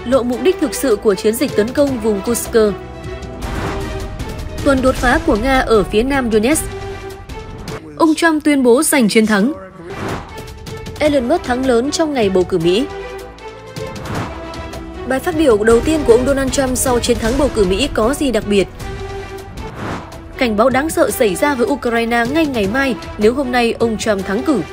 lộ mục đích thực sự của chiến dịch tấn công vùng Kursk. Tuần đột phá của Nga ở phía nam Donetsk. Ông Trump tuyên bố giành chiến thắng. Elon Musk thắng lớn trong ngày bầu cử Mỹ. Bài phát biểu đầu tiên của ông Donald Trump sau chiến thắng bầu cử Mỹ có gì đặc biệt? Cảnh báo đáng sợ xảy ra với Ukraine ngay ngày mai nếu hôm nay ông Trump thắng cử.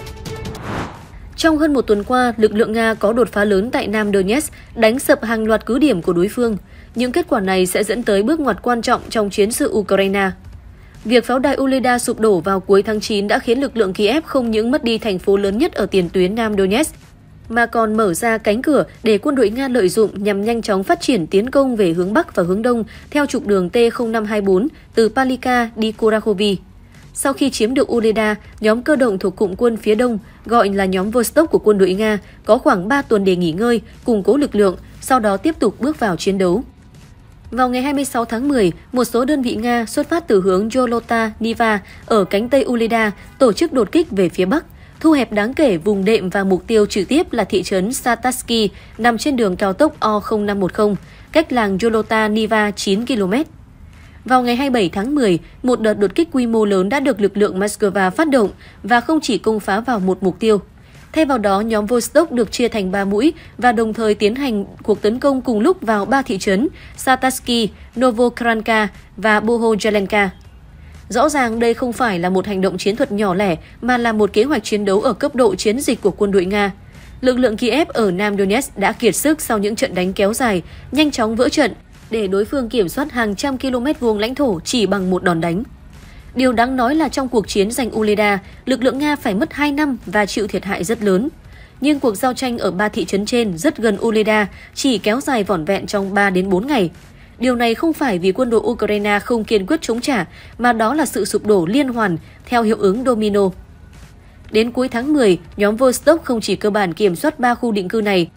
Trong hơn một tuần qua, lực lượng Nga có đột phá lớn tại Nam Donetsk, đánh sập hàng loạt cứ điểm của đối phương. Những kết quả này sẽ dẫn tới bước ngoặt quan trọng trong chiến sự Ukraine. Việc pháo đài Uleda sụp đổ vào cuối tháng 9 đã khiến lực lượng Kiev không những mất đi thành phố lớn nhất ở tiền tuyến Nam Donetsk, mà còn mở ra cánh cửa để quân đội Nga lợi dụng nhằm nhanh chóng phát triển tiến công về hướng Bắc và hướng Đông theo trục đường T0524 từ Palika đi Kurakhove. Sau khi chiếm được Uleda, nhóm cơ động thuộc Cụm quân phía Đông, gọi là nhóm Vostok của quân đội Nga, có khoảng 3 tuần để nghỉ ngơi, củng cố lực lượng, sau đó tiếp tục bước vào chiến đấu. Vào ngày 26 tháng 10, một số đơn vị Nga xuất phát từ hướng Yolota Niva ở cánh Tây Uleda tổ chức đột kích về phía Bắc, thu hẹp đáng kể vùng đệm và mục tiêu trực tiếp là thị trấn Satatsky nằm trên đường cao tốc O0510, cách làng Yolota Niva 9 km. Vào ngày 27 tháng 10, một đợt đột kích quy mô lớn đã được lực lượng Moscow phát động và không chỉ công phá vào một mục tiêu. Thay vào đó, nhóm Vostok được chia thành 3 mũi và đồng thời tiến hành cuộc tấn công cùng lúc vào 3 thị trấn Satatsky, Novokranka và Bohojelenka. Rõ ràng đây không phải là một hành động chiến thuật nhỏ lẻ mà là một kế hoạch chiến đấu ở cấp độ chiến dịch của quân đội Nga. Lực lượng Kiev ở Nam Donetsk đã kiệt sức sau những trận đánh kéo dài, nhanh chóng vỡ trận để đối phương kiểm soát hàng trăm km vuông lãnh thổ chỉ bằng một đòn đánh. Điều đáng nói là trong cuộc chiến giành Uleda, lực lượng Nga phải mất 2 năm và chịu thiệt hại rất lớn. Nhưng cuộc giao tranh ở 3 thị trấn trên rất gần Uleda chỉ kéo dài vỏn vẹn trong 3 đến 4 ngày. Điều này không phải vì quân đội Ukraine không kiên quyết chống trả, mà đó là sự sụp đổ liên hoàn theo hiệu ứng domino. Đến cuối tháng 10, nhóm Vostok không chỉ cơ bản kiểm soát 3 khu định cư này,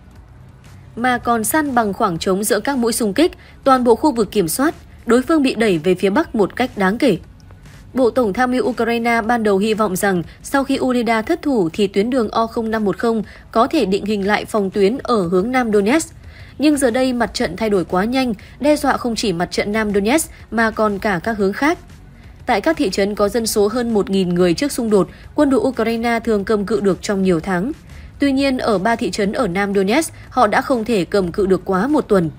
mà còn san bằng khoảng trống giữa các mũi xung kích, toàn bộ khu vực kiểm soát, đối phương bị đẩy về phía Bắc một cách đáng kể. Bộ Tổng tham mưu Ukraine ban đầu hy vọng rằng sau khi Uleda thất thủ thì tuyến đường O0510 có thể định hình lại phòng tuyến ở hướng Nam Donetsk. Nhưng giờ đây mặt trận thay đổi quá nhanh, đe dọa không chỉ mặt trận Nam Donetsk mà còn cả các hướng khác. Tại các thị trấn có dân số hơn 1.000 người trước xung đột, quân đội Ukraine thường cầm cự được trong nhiều tháng. Tuy nhiên, ở 3 thị trấn ở Nam Donetsk, họ đã không thể cầm cự được quá một tuần.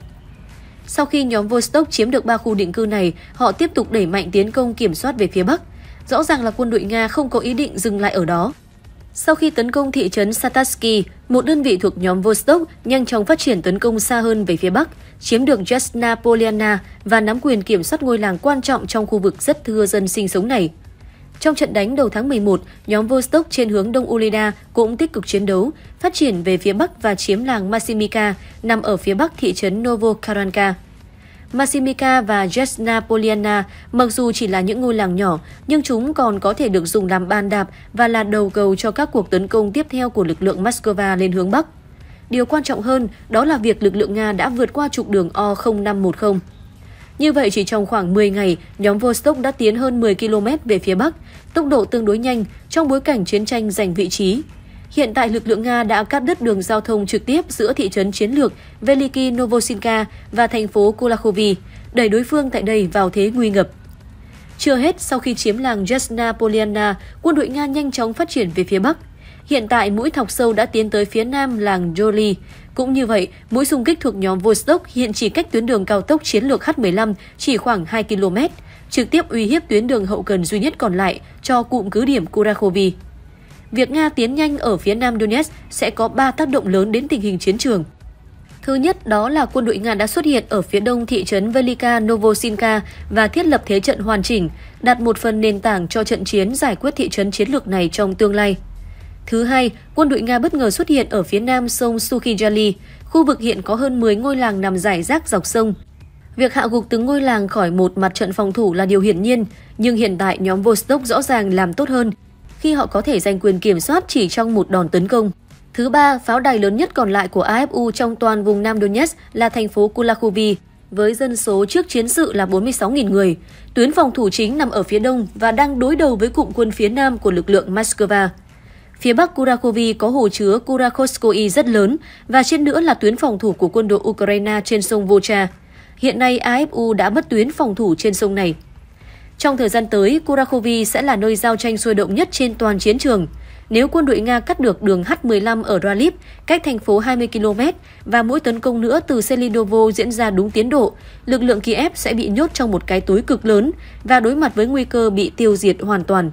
Sau khi nhóm Vostok chiếm được 3 khu định cư này, họ tiếp tục đẩy mạnh tiến công kiểm soát về phía Bắc. Rõ ràng là quân đội Nga không có ý định dừng lại ở đó. Sau khi tấn công thị trấn Satatsky, một đơn vị thuộc nhóm Vostok nhanh chóng phát triển tấn công xa hơn về phía Bắc, chiếm được Yasna Polyana và nắm quyền kiểm soát ngôi làng quan trọng trong khu vực rất thưa dân sinh sống này. Trong trận đánh đầu tháng 11, nhóm Vostok trên hướng Đông Uleda cũng tích cực chiến đấu, phát triển về phía Bắc và chiếm làng Maximivka nằm ở phía Bắc thị trấn Novokaranka. Maximivka và Yasna Polyana mặc dù chỉ là những ngôi làng nhỏ, nhưng chúng còn có thể được dùng làm bàn đạp và là đầu cầu cho các cuộc tấn công tiếp theo của lực lượng Moscow lên hướng Bắc. Điều quan trọng hơn đó là việc lực lượng Nga đã vượt qua trục đường O0510. Như vậy, chỉ trong khoảng 10 ngày, nhóm Vostok đã tiến hơn 10 km về phía Bắc, tốc độ tương đối nhanh trong bối cảnh chiến tranh giành vị trí. Hiện tại, lực lượng Nga đã cắt đứt đường giao thông trực tiếp giữa thị trấn chiến lược Veliki Novosinka và thành phố Kurakhove, đẩy đối phương tại đây vào thế nguy ngập. Chưa hết, sau khi chiếm làng Yasna Polyana, quân đội Nga nhanh chóng phát triển về phía Bắc. Hiện tại, mũi thọc sâu đã tiến tới phía nam làng Joli. Cũng như vậy, mũi xung kích thuộc nhóm Vostok hiện chỉ cách tuyến đường cao tốc chiến lược H15 chỉ khoảng 2 km, trực tiếp uy hiếp tuyến đường hậu cần duy nhất còn lại cho cụm cứ điểm Kurakhove. Việc Nga tiến nhanh ở phía Nam Donetsk sẽ có 3 tác động lớn đến tình hình chiến trường. Thứ nhất, đó là quân đội Nga đã xuất hiện ở phía đông thị trấn Velika Novosinka và thiết lập thế trận hoàn chỉnh, đặt một phần nền tảng cho trận chiến giải quyết thị trấn chiến lược này trong tương lai. Thứ hai, quân đội Nga bất ngờ xuất hiện ở phía nam sông Sukhijali, khu vực hiện có hơn 10 ngôi làng nằm rải rác dọc sông. Việc hạ gục từng ngôi làng khỏi một mặt trận phòng thủ là điều hiển nhiên, nhưng hiện tại nhóm Vostok rõ ràng làm tốt hơn khi họ có thể giành quyền kiểm soát chỉ trong một đòn tấn công. Thứ ba, pháo đài lớn nhất còn lại của AFU trong toàn vùng Nam Donetsk là thành phố Kurakhove, với dân số trước chiến sự là 46.000 người. Tuyến phòng thủ chính nằm ở phía đông và đang đối đầu với cụm quân phía nam của lực lượng Moscow. Phía bắc Kurakovi có hồ chứa Kurakovskoye rất lớn và trên nữa là tuyến phòng thủ của quân đội Ukraine trên sông Volga. Hiện nay, AFU đã mất tuyến phòng thủ trên sông này. Trong thời gian tới, Kurakovi sẽ là nơi giao tranh sôi động nhất trên toàn chiến trường. Nếu quân đội Nga cắt được đường H-15 ở Ralip, cách thành phố 20 km, và mỗi tấn công nữa từ Selidovo diễn ra đúng tiến độ, lực lượng Kiev sẽ bị nhốt trong một cái tối cực lớn và đối mặt với nguy cơ bị tiêu diệt hoàn toàn.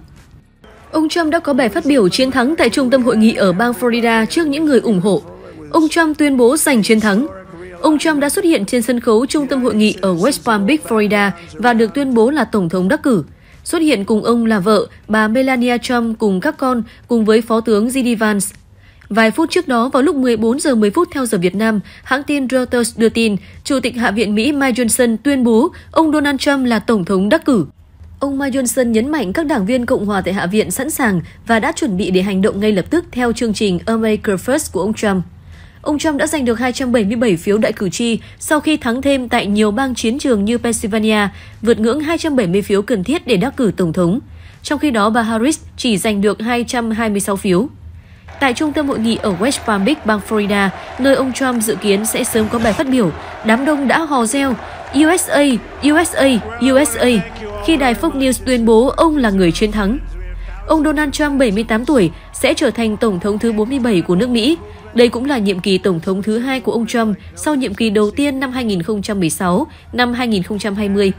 Ông Trump đã có bài phát biểu chiến thắng tại trung tâm hội nghị ở bang Florida trước những người ủng hộ. Ông Trump tuyên bố giành chiến thắng. Ông Trump đã xuất hiện trên sân khấu trung tâm hội nghị ở West Palm Beach, Florida và được tuyên bố là Tổng thống đắc cử. Xuất hiện cùng ông là vợ, bà Melania Trump cùng các con, cùng với Phó tướng J.D. Vance. Vài phút trước đó, vào lúc 14 giờ 10 phút theo giờ Việt Nam, hãng tin Reuters đưa tin, Chủ tịch Hạ viện Mỹ Mike Johnson tuyên bố ông Donald Trump là Tổng thống đắc cử. Ông Mike Johnson nhấn mạnh các đảng viên Cộng hòa tại Hạ viện sẵn sàng và đã chuẩn bị để hành động ngay lập tức theo chương trình America First của ông Trump. Ông Trump đã giành được 277 phiếu đại cử tri sau khi thắng thêm tại nhiều bang chiến trường như Pennsylvania, vượt ngưỡng 270 phiếu cần thiết để đắc cử Tổng thống. Trong khi đó, bà Harris chỉ giành được 226 phiếu. Tại trung tâm hội nghị ở West Palm Beach, bang Florida, nơi ông Trump dự kiến sẽ sớm có bài phát biểu, đám đông đã hò reo USA, USA, USA khi đài Fox News tuyên bố ông là người chiến thắng. Ông Donald Trump, 78 tuổi, sẽ trở thành Tổng thống thứ 47 của nước Mỹ. Đây cũng là nhiệm kỳ Tổng thống thứ 2 của ông Trump sau nhiệm kỳ đầu tiên năm 2016, năm 2020.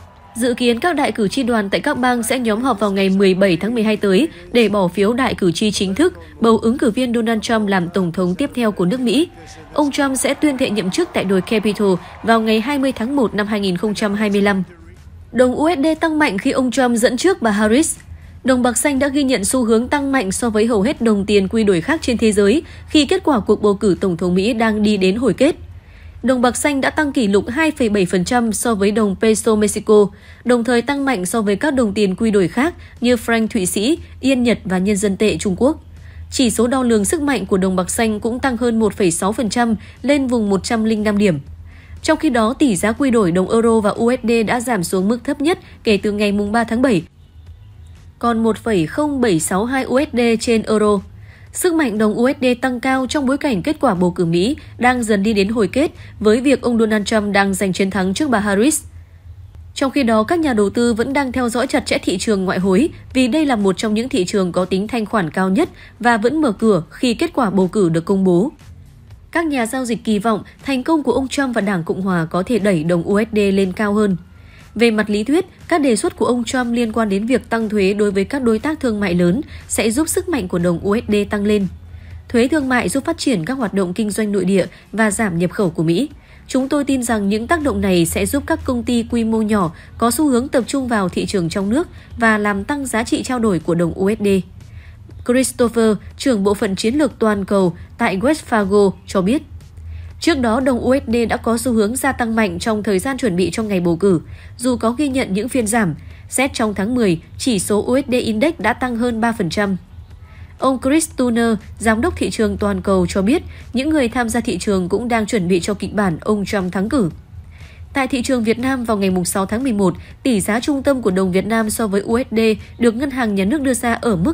Dự kiến các đại cử tri đoàn tại các bang sẽ nhóm họp vào ngày 17 tháng 12 tới để bỏ phiếu đại cử tri chính thức bầu ứng cử viên Donald Trump làm Tổng thống tiếp theo của nước Mỹ. Ông Trump sẽ tuyên thệ nhậm chức tại đồi Capitol vào ngày 20 tháng 1 năm 2025. Đồng USD tăng mạnh khi ông Trump dẫn trước bà Harris. Đồng bạc xanh đã ghi nhận xu hướng tăng mạnh so với hầu hết đồng tiền quy đổi khác trên thế giới khi kết quả cuộc bầu cử Tổng thống Mỹ đang đi đến hồi kết. Đồng bạc xanh đã tăng kỷ lục 2,7% so với đồng peso Mexico, đồng thời tăng mạnh so với các đồng tiền quy đổi khác như franc Thụy Sĩ, Yên Nhật và nhân dân tệ Trung Quốc. Chỉ số đo lường sức mạnh của đồng bạc xanh cũng tăng hơn 1,6% lên vùng 105 điểm. Trong khi đó, tỷ giá quy đổi đồng euro và USD đã giảm xuống mức thấp nhất kể từ ngày 3 tháng 7, còn 1,0762 USD trên euro. Sức mạnh đồng USD tăng cao trong bối cảnh kết quả bầu cử Mỹ đang dần đi đến hồi kết với việc ông Donald Trump đang giành chiến thắng trước bà Harris. Trong khi đó, các nhà đầu tư vẫn đang theo dõi chặt chẽ thị trường ngoại hối vì đây là một trong những thị trường có tính thanh khoản cao nhất và vẫn mở cửa khi kết quả bầu cử được công bố. Các nhà giao dịch kỳ vọng thành công của ông Trump và Đảng Cộng hòa có thể đẩy đồng USD lên cao hơn. Về mặt lý thuyết, các đề xuất của ông Trump liên quan đến việc tăng thuế đối với các đối tác thương mại lớn sẽ giúp sức mạnh của đồng USD tăng lên. Thuế thương mại giúp phát triển các hoạt động kinh doanh nội địa và giảm nhập khẩu của Mỹ. Chúng tôi tin rằng những tác động này sẽ giúp các công ty quy mô nhỏ có xu hướng tập trung vào thị trường trong nước và làm tăng giá trị trao đổi của đồng USD. Christopher, trưởng bộ phận chiến lược toàn cầu tại Wells Fargo, cho biết. Trước đó, đồng USD đã có xu hướng gia tăng mạnh trong thời gian chuẩn bị cho ngày bầu cử, dù có ghi nhận những phiên giảm. Xét trong tháng 10, chỉ số USD Index đã tăng hơn 3%. Ông Chris Turner, giám đốc thị trường toàn cầu cho biết, những người tham gia thị trường cũng đang chuẩn bị cho kịch bản ông Trump thắng cử. Tại thị trường Việt Nam vào ngày 6 tháng 11, tỷ giá trung tâm của đồng Việt Nam so với USD được Ngân hàng Nhà nước đưa ra ở mức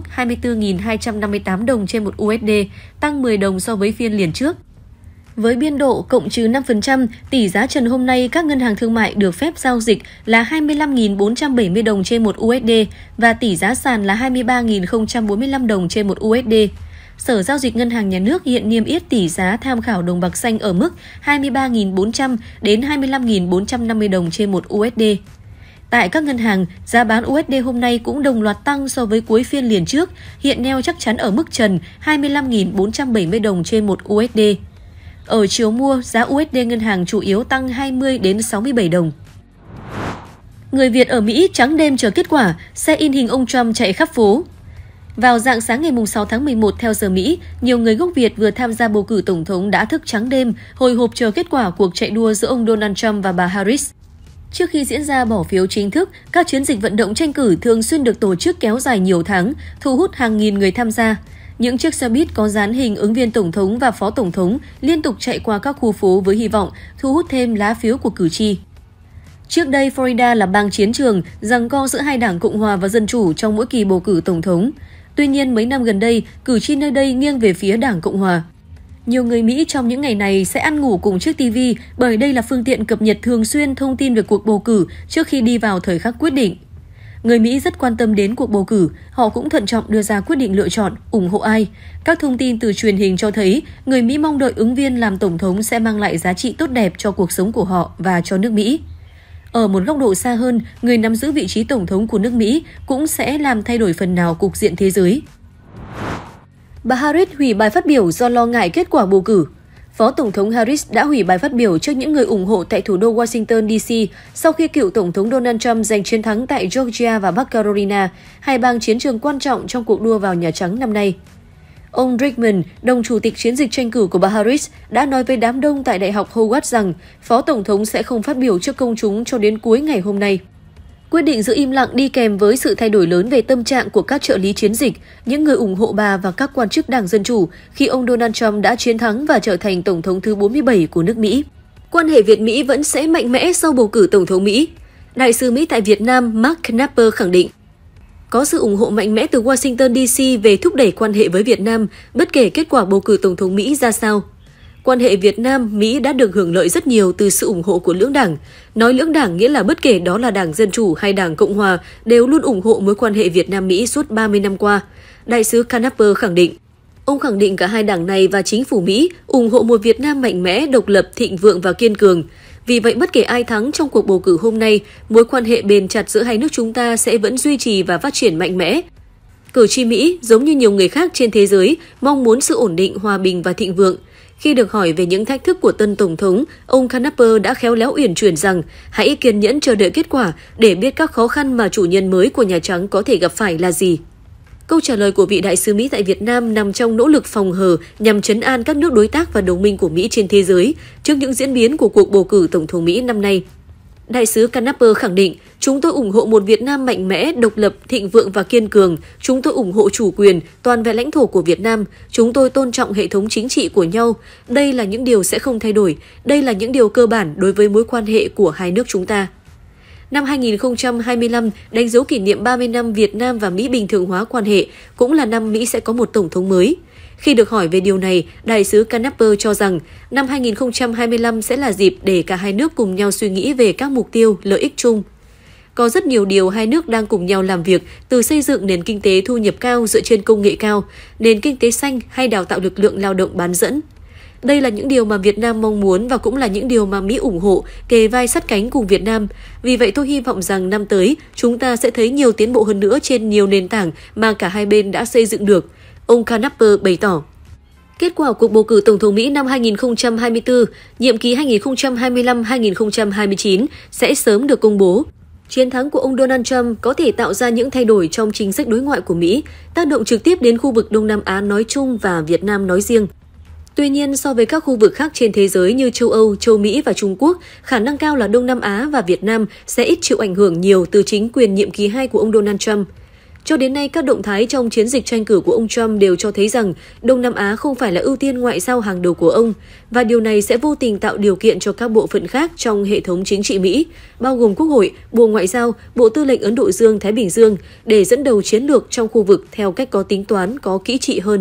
24.258 đồng trên một USD, tăng 10 đồng so với phiên liền trước. Với biên độ cộng trừ 5%, tỷ giá trần hôm nay các ngân hàng thương mại được phép giao dịch là 25.470 đồng trên một USD và tỷ giá sàn là 23.045 đồng trên một USD. Sở Giao dịch Ngân hàng Nhà nước hiện niêm yết tỷ giá tham khảo đồng bạc xanh ở mức 23.400 đến 25.450 đồng trên một USD. Tại các ngân hàng, giá bán USD hôm nay cũng đồng loạt tăng so với cuối phiên liền trước, hiện neo chắc chắn ở mức trần 25.470 đồng trên một USD. Ở chiều mua, giá USD ngân hàng chủ yếu tăng 20 đến 67 đồng. Người Việt ở Mỹ trắng đêm chờ kết quả, xe in hình ông Trump chạy khắp phố. Vào rạng sáng ngày 6 tháng 11 theo giờ Mỹ, nhiều người gốc Việt vừa tham gia bầu cử tổng thống đã thức trắng đêm, hồi hộp chờ kết quả cuộc chạy đua giữa ông Donald Trump và bà Harris. Trước khi diễn ra bỏ phiếu chính thức, các chiến dịch vận động tranh cử thường xuyên được tổ chức kéo dài nhiều tháng, thu hút hàng nghìn người tham gia. Những chiếc xe buýt có dán hình ứng viên tổng thống và phó tổng thống liên tục chạy qua các khu phố với hy vọng thu hút thêm lá phiếu của cử tri. Trước đây, Florida là bang chiến trường, giằng co giữa hai đảng Cộng hòa và Dân chủ trong mỗi kỳ bầu cử tổng thống. Tuy nhiên, mấy năm gần đây, cử tri nơi đây nghiêng về phía Đảng Cộng Hòa. Nhiều người Mỹ trong những ngày này sẽ ăn ngủ cùng chiếc TV bởi đây là phương tiện cập nhật thường xuyên thông tin về cuộc bầu cử trước khi đi vào thời khắc quyết định. Người Mỹ rất quan tâm đến cuộc bầu cử, họ cũng thận trọng đưa ra quyết định lựa chọn, ủng hộ ai. Các thông tin từ truyền hình cho thấy người Mỹ mong đợi ứng viên làm tổng thống sẽ mang lại giá trị tốt đẹp cho cuộc sống của họ và cho nước Mỹ. Ở một góc độ xa hơn, người nắm giữ vị trí tổng thống của nước Mỹ cũng sẽ làm thay đổi phần nào cục diện thế giới. Bà Harris hủy bài phát biểu do lo ngại kết quả bầu cử. Phó Tổng thống Harris đã hủy bài phát biểu trước những người ủng hộ tại thủ đô Washington, D.C. sau khi cựu Tổng thống Donald Trump giành chiến thắng tại Georgia và Bắc Carolina, hai bang chiến trường quan trọng trong cuộc đua vào Nhà Trắng năm nay. Ông Rickman, đồng chủ tịch chiến dịch tranh cử của bà Harris, đã nói với đám đông tại Đại học Howard rằng Phó Tổng thống sẽ không phát biểu trước công chúng cho đến cuối ngày hôm nay. Quyết định giữ im lặng đi kèm với sự thay đổi lớn về tâm trạng của các trợ lý chiến dịch, những người ủng hộ bà và các quan chức Đảng Dân Chủ khi ông Donald Trump đã chiến thắng và trở thành Tổng thống thứ 47 của nước Mỹ. Quan hệ Việt-Mỹ vẫn sẽ mạnh mẽ sau bầu cử Tổng thống Mỹ. Đại sứ Mỹ tại Việt Nam Mark Knapper khẳng định, có sự ủng hộ mạnh mẽ từ Washington DC về thúc đẩy quan hệ với Việt Nam, bất kể kết quả bầu cử Tổng thống Mỹ ra sao. Quan hệ Việt Nam-Mỹ đã được hưởng lợi rất nhiều từ sự ủng hộ của lưỡng đảng. Nói lưỡng đảng nghĩa là bất kể đó là Đảng Dân Chủ hay Đảng Cộng Hòa đều luôn ủng hộ mối quan hệ Việt Nam-Mỹ suốt 30 năm qua. Đại sứ Knapper khẳng định. Ông khẳng định cả hai đảng này và chính phủ Mỹ ủng hộ một Việt Nam mạnh mẽ, độc lập, thịnh vượng và kiên cường. Vì vậy, bất kể ai thắng trong cuộc bầu cử hôm nay, mối quan hệ bền chặt giữa hai nước chúng ta sẽ vẫn duy trì và phát triển mạnh mẽ. Cử tri Mỹ, giống như nhiều người khác trên thế giới, mong muốn sự ổn định, hòa bình và thịnh vượng. Khi được hỏi về những thách thức của tân Tổng thống, ông Knapper đã khéo léo uyển chuyển rằng hãy kiên nhẫn chờ đợi kết quả để biết các khó khăn mà chủ nhân mới của Nhà Trắng có thể gặp phải là gì. Câu trả lời của vị đại sứ Mỹ tại Việt Nam nằm trong nỗ lực phòng hờ nhằm trấn an các nước đối tác và đồng minh của Mỹ trên thế giới trước những diễn biến của cuộc bầu cử Tổng thống Mỹ năm nay. Đại sứ Knapper khẳng định, chúng tôi ủng hộ một Việt Nam mạnh mẽ, độc lập, thịnh vượng và kiên cường. Chúng tôi ủng hộ chủ quyền, toàn vẹn lãnh thổ của Việt Nam. Chúng tôi tôn trọng hệ thống chính trị của nhau. Đây là những điều sẽ không thay đổi. Đây là những điều cơ bản đối với mối quan hệ của hai nước chúng ta. Năm 2025 đánh dấu kỷ niệm 30 năm Việt Nam và Mỹ bình thường hóa quan hệ, cũng là năm Mỹ sẽ có một tổng thống mới. Khi được hỏi về điều này, đại sứ Knapper cho rằng năm 2025 sẽ là dịp để cả hai nước cùng nhau suy nghĩ về các mục tiêu, lợi ích chung. Có rất nhiều điều hai nước đang cùng nhau làm việc, từ xây dựng nền kinh tế thu nhập cao dựa trên công nghệ cao, nền kinh tế xanh hay đào tạo lực lượng lao động bán dẫn. Đây là những điều mà Việt Nam mong muốn và cũng là những điều mà Mỹ ủng hộ, kề vai sát cánh cùng Việt Nam. Vì vậy tôi hy vọng rằng năm tới, chúng ta sẽ thấy nhiều tiến bộ hơn nữa trên nhiều nền tảng mà cả hai bên đã xây dựng được. Ông Knapper bày tỏ. Kết quả cuộc bầu cử Tổng thống Mỹ năm 2024, nhiệm kỳ 2025-2029 sẽ sớm được công bố. Chiến thắng của ông Donald Trump có thể tạo ra những thay đổi trong chính sách đối ngoại của Mỹ, tác động trực tiếp đến khu vực Đông Nam Á nói chung và Việt Nam nói riêng. Tuy nhiên, so với các khu vực khác trên thế giới như châu Âu, châu Mỹ và Trung Quốc, khả năng cao là Đông Nam Á và Việt Nam sẽ ít chịu ảnh hưởng nhiều từ chính quyền nhiệm kỳ 2 của ông Donald Trump. Cho đến nay, các động thái trong chiến dịch tranh cử của ông Trump đều cho thấy rằng Đông Nam Á không phải là ưu tiên ngoại giao hàng đầu của ông, và điều này sẽ vô tình tạo điều kiện cho các bộ phận khác trong hệ thống chính trị Mỹ, bao gồm Quốc hội, Bộ Ngoại giao, Bộ Tư lệnh Ấn Độ Dương-Thái Bình Dương, để dẫn đầu chiến lược trong khu vực theo cách có tính toán, có kỹ trị hơn.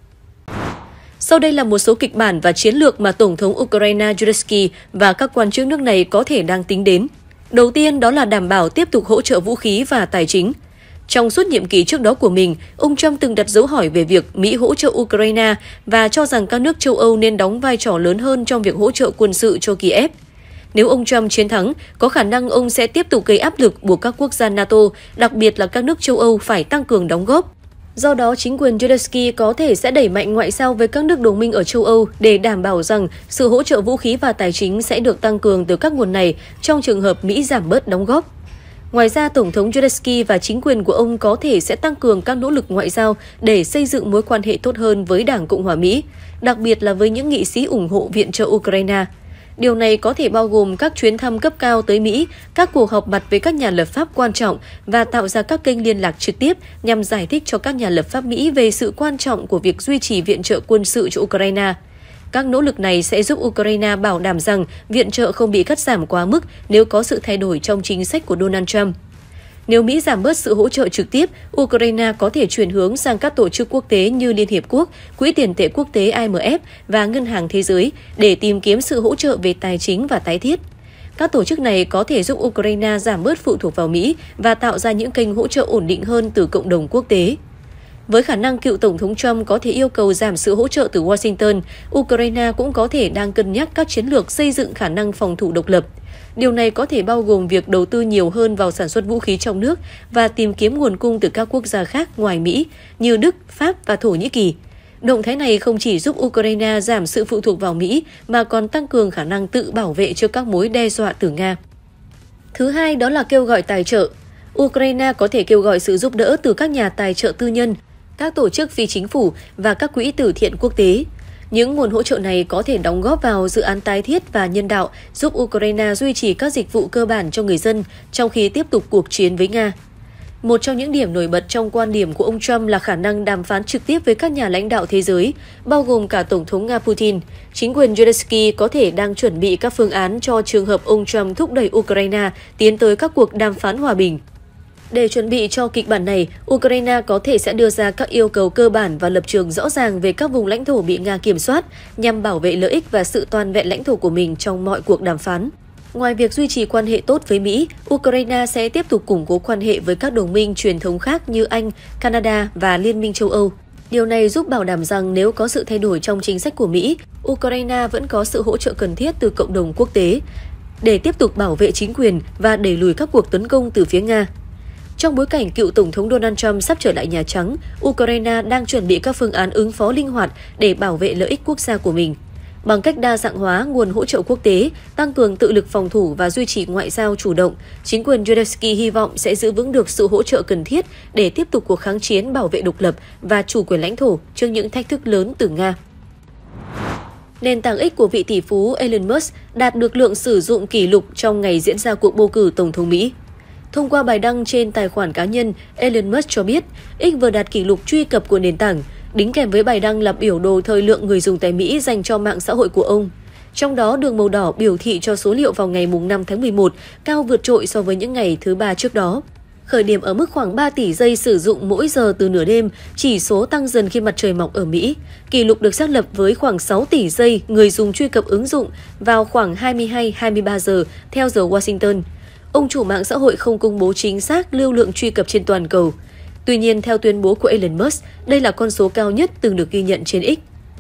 Sau đây là một số kịch bản và chiến lược mà Tổng thống Ukraine Zelensky và các quan chức nước này có thể đang tính đến. Đầu tiên đó là đảm bảo tiếp tục hỗ trợ vũ khí và tài chính. Trong suốt nhiệm kỳ trước đó của mình, ông Trump từng đặt dấu hỏi về việc Mỹ hỗ trợ Ukraine và cho rằng các nước châu Âu nên đóng vai trò lớn hơn trong việc hỗ trợ quân sự cho Kiev. Nếu ông Trump chiến thắng, có khả năng ông sẽ tiếp tục gây áp lực buộc các quốc gia NATO, đặc biệt là các nước châu Âu phải tăng cường đóng góp. Do đó, chính quyền Zelensky có thể sẽ đẩy mạnh ngoại giao với các nước đồng minh ở châu Âu để đảm bảo rằng sự hỗ trợ vũ khí và tài chính sẽ được tăng cường từ các nguồn này trong trường hợp Mỹ giảm bớt đóng góp. Ngoài ra, Tổng thống Zelensky và chính quyền của ông có thể sẽ tăng cường các nỗ lực ngoại giao để xây dựng mối quan hệ tốt hơn với Đảng Cộng hòa Mỹ, đặc biệt là với những nghị sĩ ủng hộ viện trợ Ukraine. Điều này có thể bao gồm các chuyến thăm cấp cao tới Mỹ, các cuộc họp mặt với các nhà lập pháp quan trọng và tạo ra các kênh liên lạc trực tiếp nhằm giải thích cho các nhà lập pháp Mỹ về sự quan trọng của việc duy trì viện trợ quân sự cho Ukraine. Các nỗ lực này sẽ giúp Ukraine bảo đảm rằng viện trợ không bị cắt giảm quá mức nếu có sự thay đổi trong chính sách của Donald Trump. Nếu Mỹ giảm bớt sự hỗ trợ trực tiếp, Ukraine có thể chuyển hướng sang các tổ chức quốc tế như Liên Hiệp Quốc, Quỹ tiền tệ quốc tế IMF và Ngân hàng Thế giới để tìm kiếm sự hỗ trợ về tài chính và tái thiết. Các tổ chức này có thể giúp Ukraine giảm bớt phụ thuộc vào Mỹ và tạo ra những kênh hỗ trợ ổn định hơn từ cộng đồng quốc tế. Với khả năng cựu Tổng thống Trump có thể yêu cầu giảm sự hỗ trợ từ Washington, Ukraine cũng có thể đang cân nhắc các chiến lược xây dựng khả năng phòng thủ độc lập. Điều này có thể bao gồm việc đầu tư nhiều hơn vào sản xuất vũ khí trong nước và tìm kiếm nguồn cung từ các quốc gia khác ngoài Mỹ như Đức, Pháp và Thổ Nhĩ Kỳ. Động thái này không chỉ giúp Ukraine giảm sự phụ thuộc vào Mỹ mà còn tăng cường khả năng tự bảo vệ trước các mối đe dọa từ Nga. Thứ hai đó là kêu gọi tài trợ. Ukraine có thể kêu gọi sự giúp đỡ từ các nhà tài trợ tư nhân, các tổ chức phi chính phủ và các quỹ từ thiện quốc tế. Những nguồn hỗ trợ này có thể đóng góp vào dự án tái thiết và nhân đạo, giúp Ukraine duy trì các dịch vụ cơ bản cho người dân trong khi tiếp tục cuộc chiến với Nga. Một trong những điểm nổi bật trong quan điểm của ông Trump là khả năng đàm phán trực tiếp với các nhà lãnh đạo thế giới, bao gồm cả Tổng thống Nga Putin. Chính quyền Zelensky có thể đang chuẩn bị các phương án cho trường hợp ông Trump thúc đẩy Ukraine tiến tới các cuộc đàm phán hòa bình. Để chuẩn bị cho kịch bản này, Ukraine có thể sẽ đưa ra các yêu cầu cơ bản và lập trường rõ ràng về các vùng lãnh thổ bị Nga kiểm soát nhằm bảo vệ lợi ích và sự toàn vẹn lãnh thổ của mình trong mọi cuộc đàm phán. Ngoài việc duy trì quan hệ tốt với Mỹ, Ukraine sẽ tiếp tục củng cố quan hệ với các đồng minh truyền thống khác như Anh, Canada và Liên minh châu Âu. Điều này giúp bảo đảm rằng nếu có sự thay đổi trong chính sách của Mỹ, Ukraine vẫn có sự hỗ trợ cần thiết từ cộng đồng quốc tế để tiếp tục bảo vệ chính quyền và đẩy lùi các cuộc tấn công từ phía Nga. Trong bối cảnh cựu Tổng thống Donald Trump sắp trở lại Nhà Trắng, Ukraine đang chuẩn bị các phương án ứng phó linh hoạt để bảo vệ lợi ích quốc gia của mình. Bằng cách đa dạng hóa nguồn hỗ trợ quốc tế, tăng cường tự lực phòng thủ và duy trì ngoại giao chủ động, chính quyền Zelensky hy vọng sẽ giữ vững được sự hỗ trợ cần thiết để tiếp tục cuộc kháng chiến bảo vệ độc lập và chủ quyền lãnh thổ trước những thách thức lớn từ Nga. Nền tảng X của vị tỷ phú Elon Musk đạt được lượng sử dụng kỷ lục trong ngày diễn ra cuộc bầu cử Tổng thống Mỹ. Thông qua bài đăng trên tài khoản cá nhân, Elon Musk cho biết X vừa đạt kỷ lục truy cập của nền tảng, đính kèm với bài đăng là biểu đồ thời lượng người dùng tại Mỹ dành cho mạng xã hội của ông. Trong đó, đường màu đỏ biểu thị cho số liệu vào ngày 5 tháng 11, cao vượt trội so với những ngày thứ ba trước đó. Khởi điểm ở mức khoảng 3 tỷ giây sử dụng mỗi giờ từ nửa đêm, chỉ số tăng dần khi mặt trời mọc ở Mỹ. Kỷ lục được xác lập với khoảng 6 tỷ giây người dùng truy cập ứng dụng vào khoảng 22-23 giờ theo giờ Washington. Ông chủ mạng xã hội không công bố chính xác lưu lượng truy cập trên toàn cầu. Tuy nhiên, theo tuyên bố của Elon Musk, đây là con số cao nhất từng được ghi nhận trên X.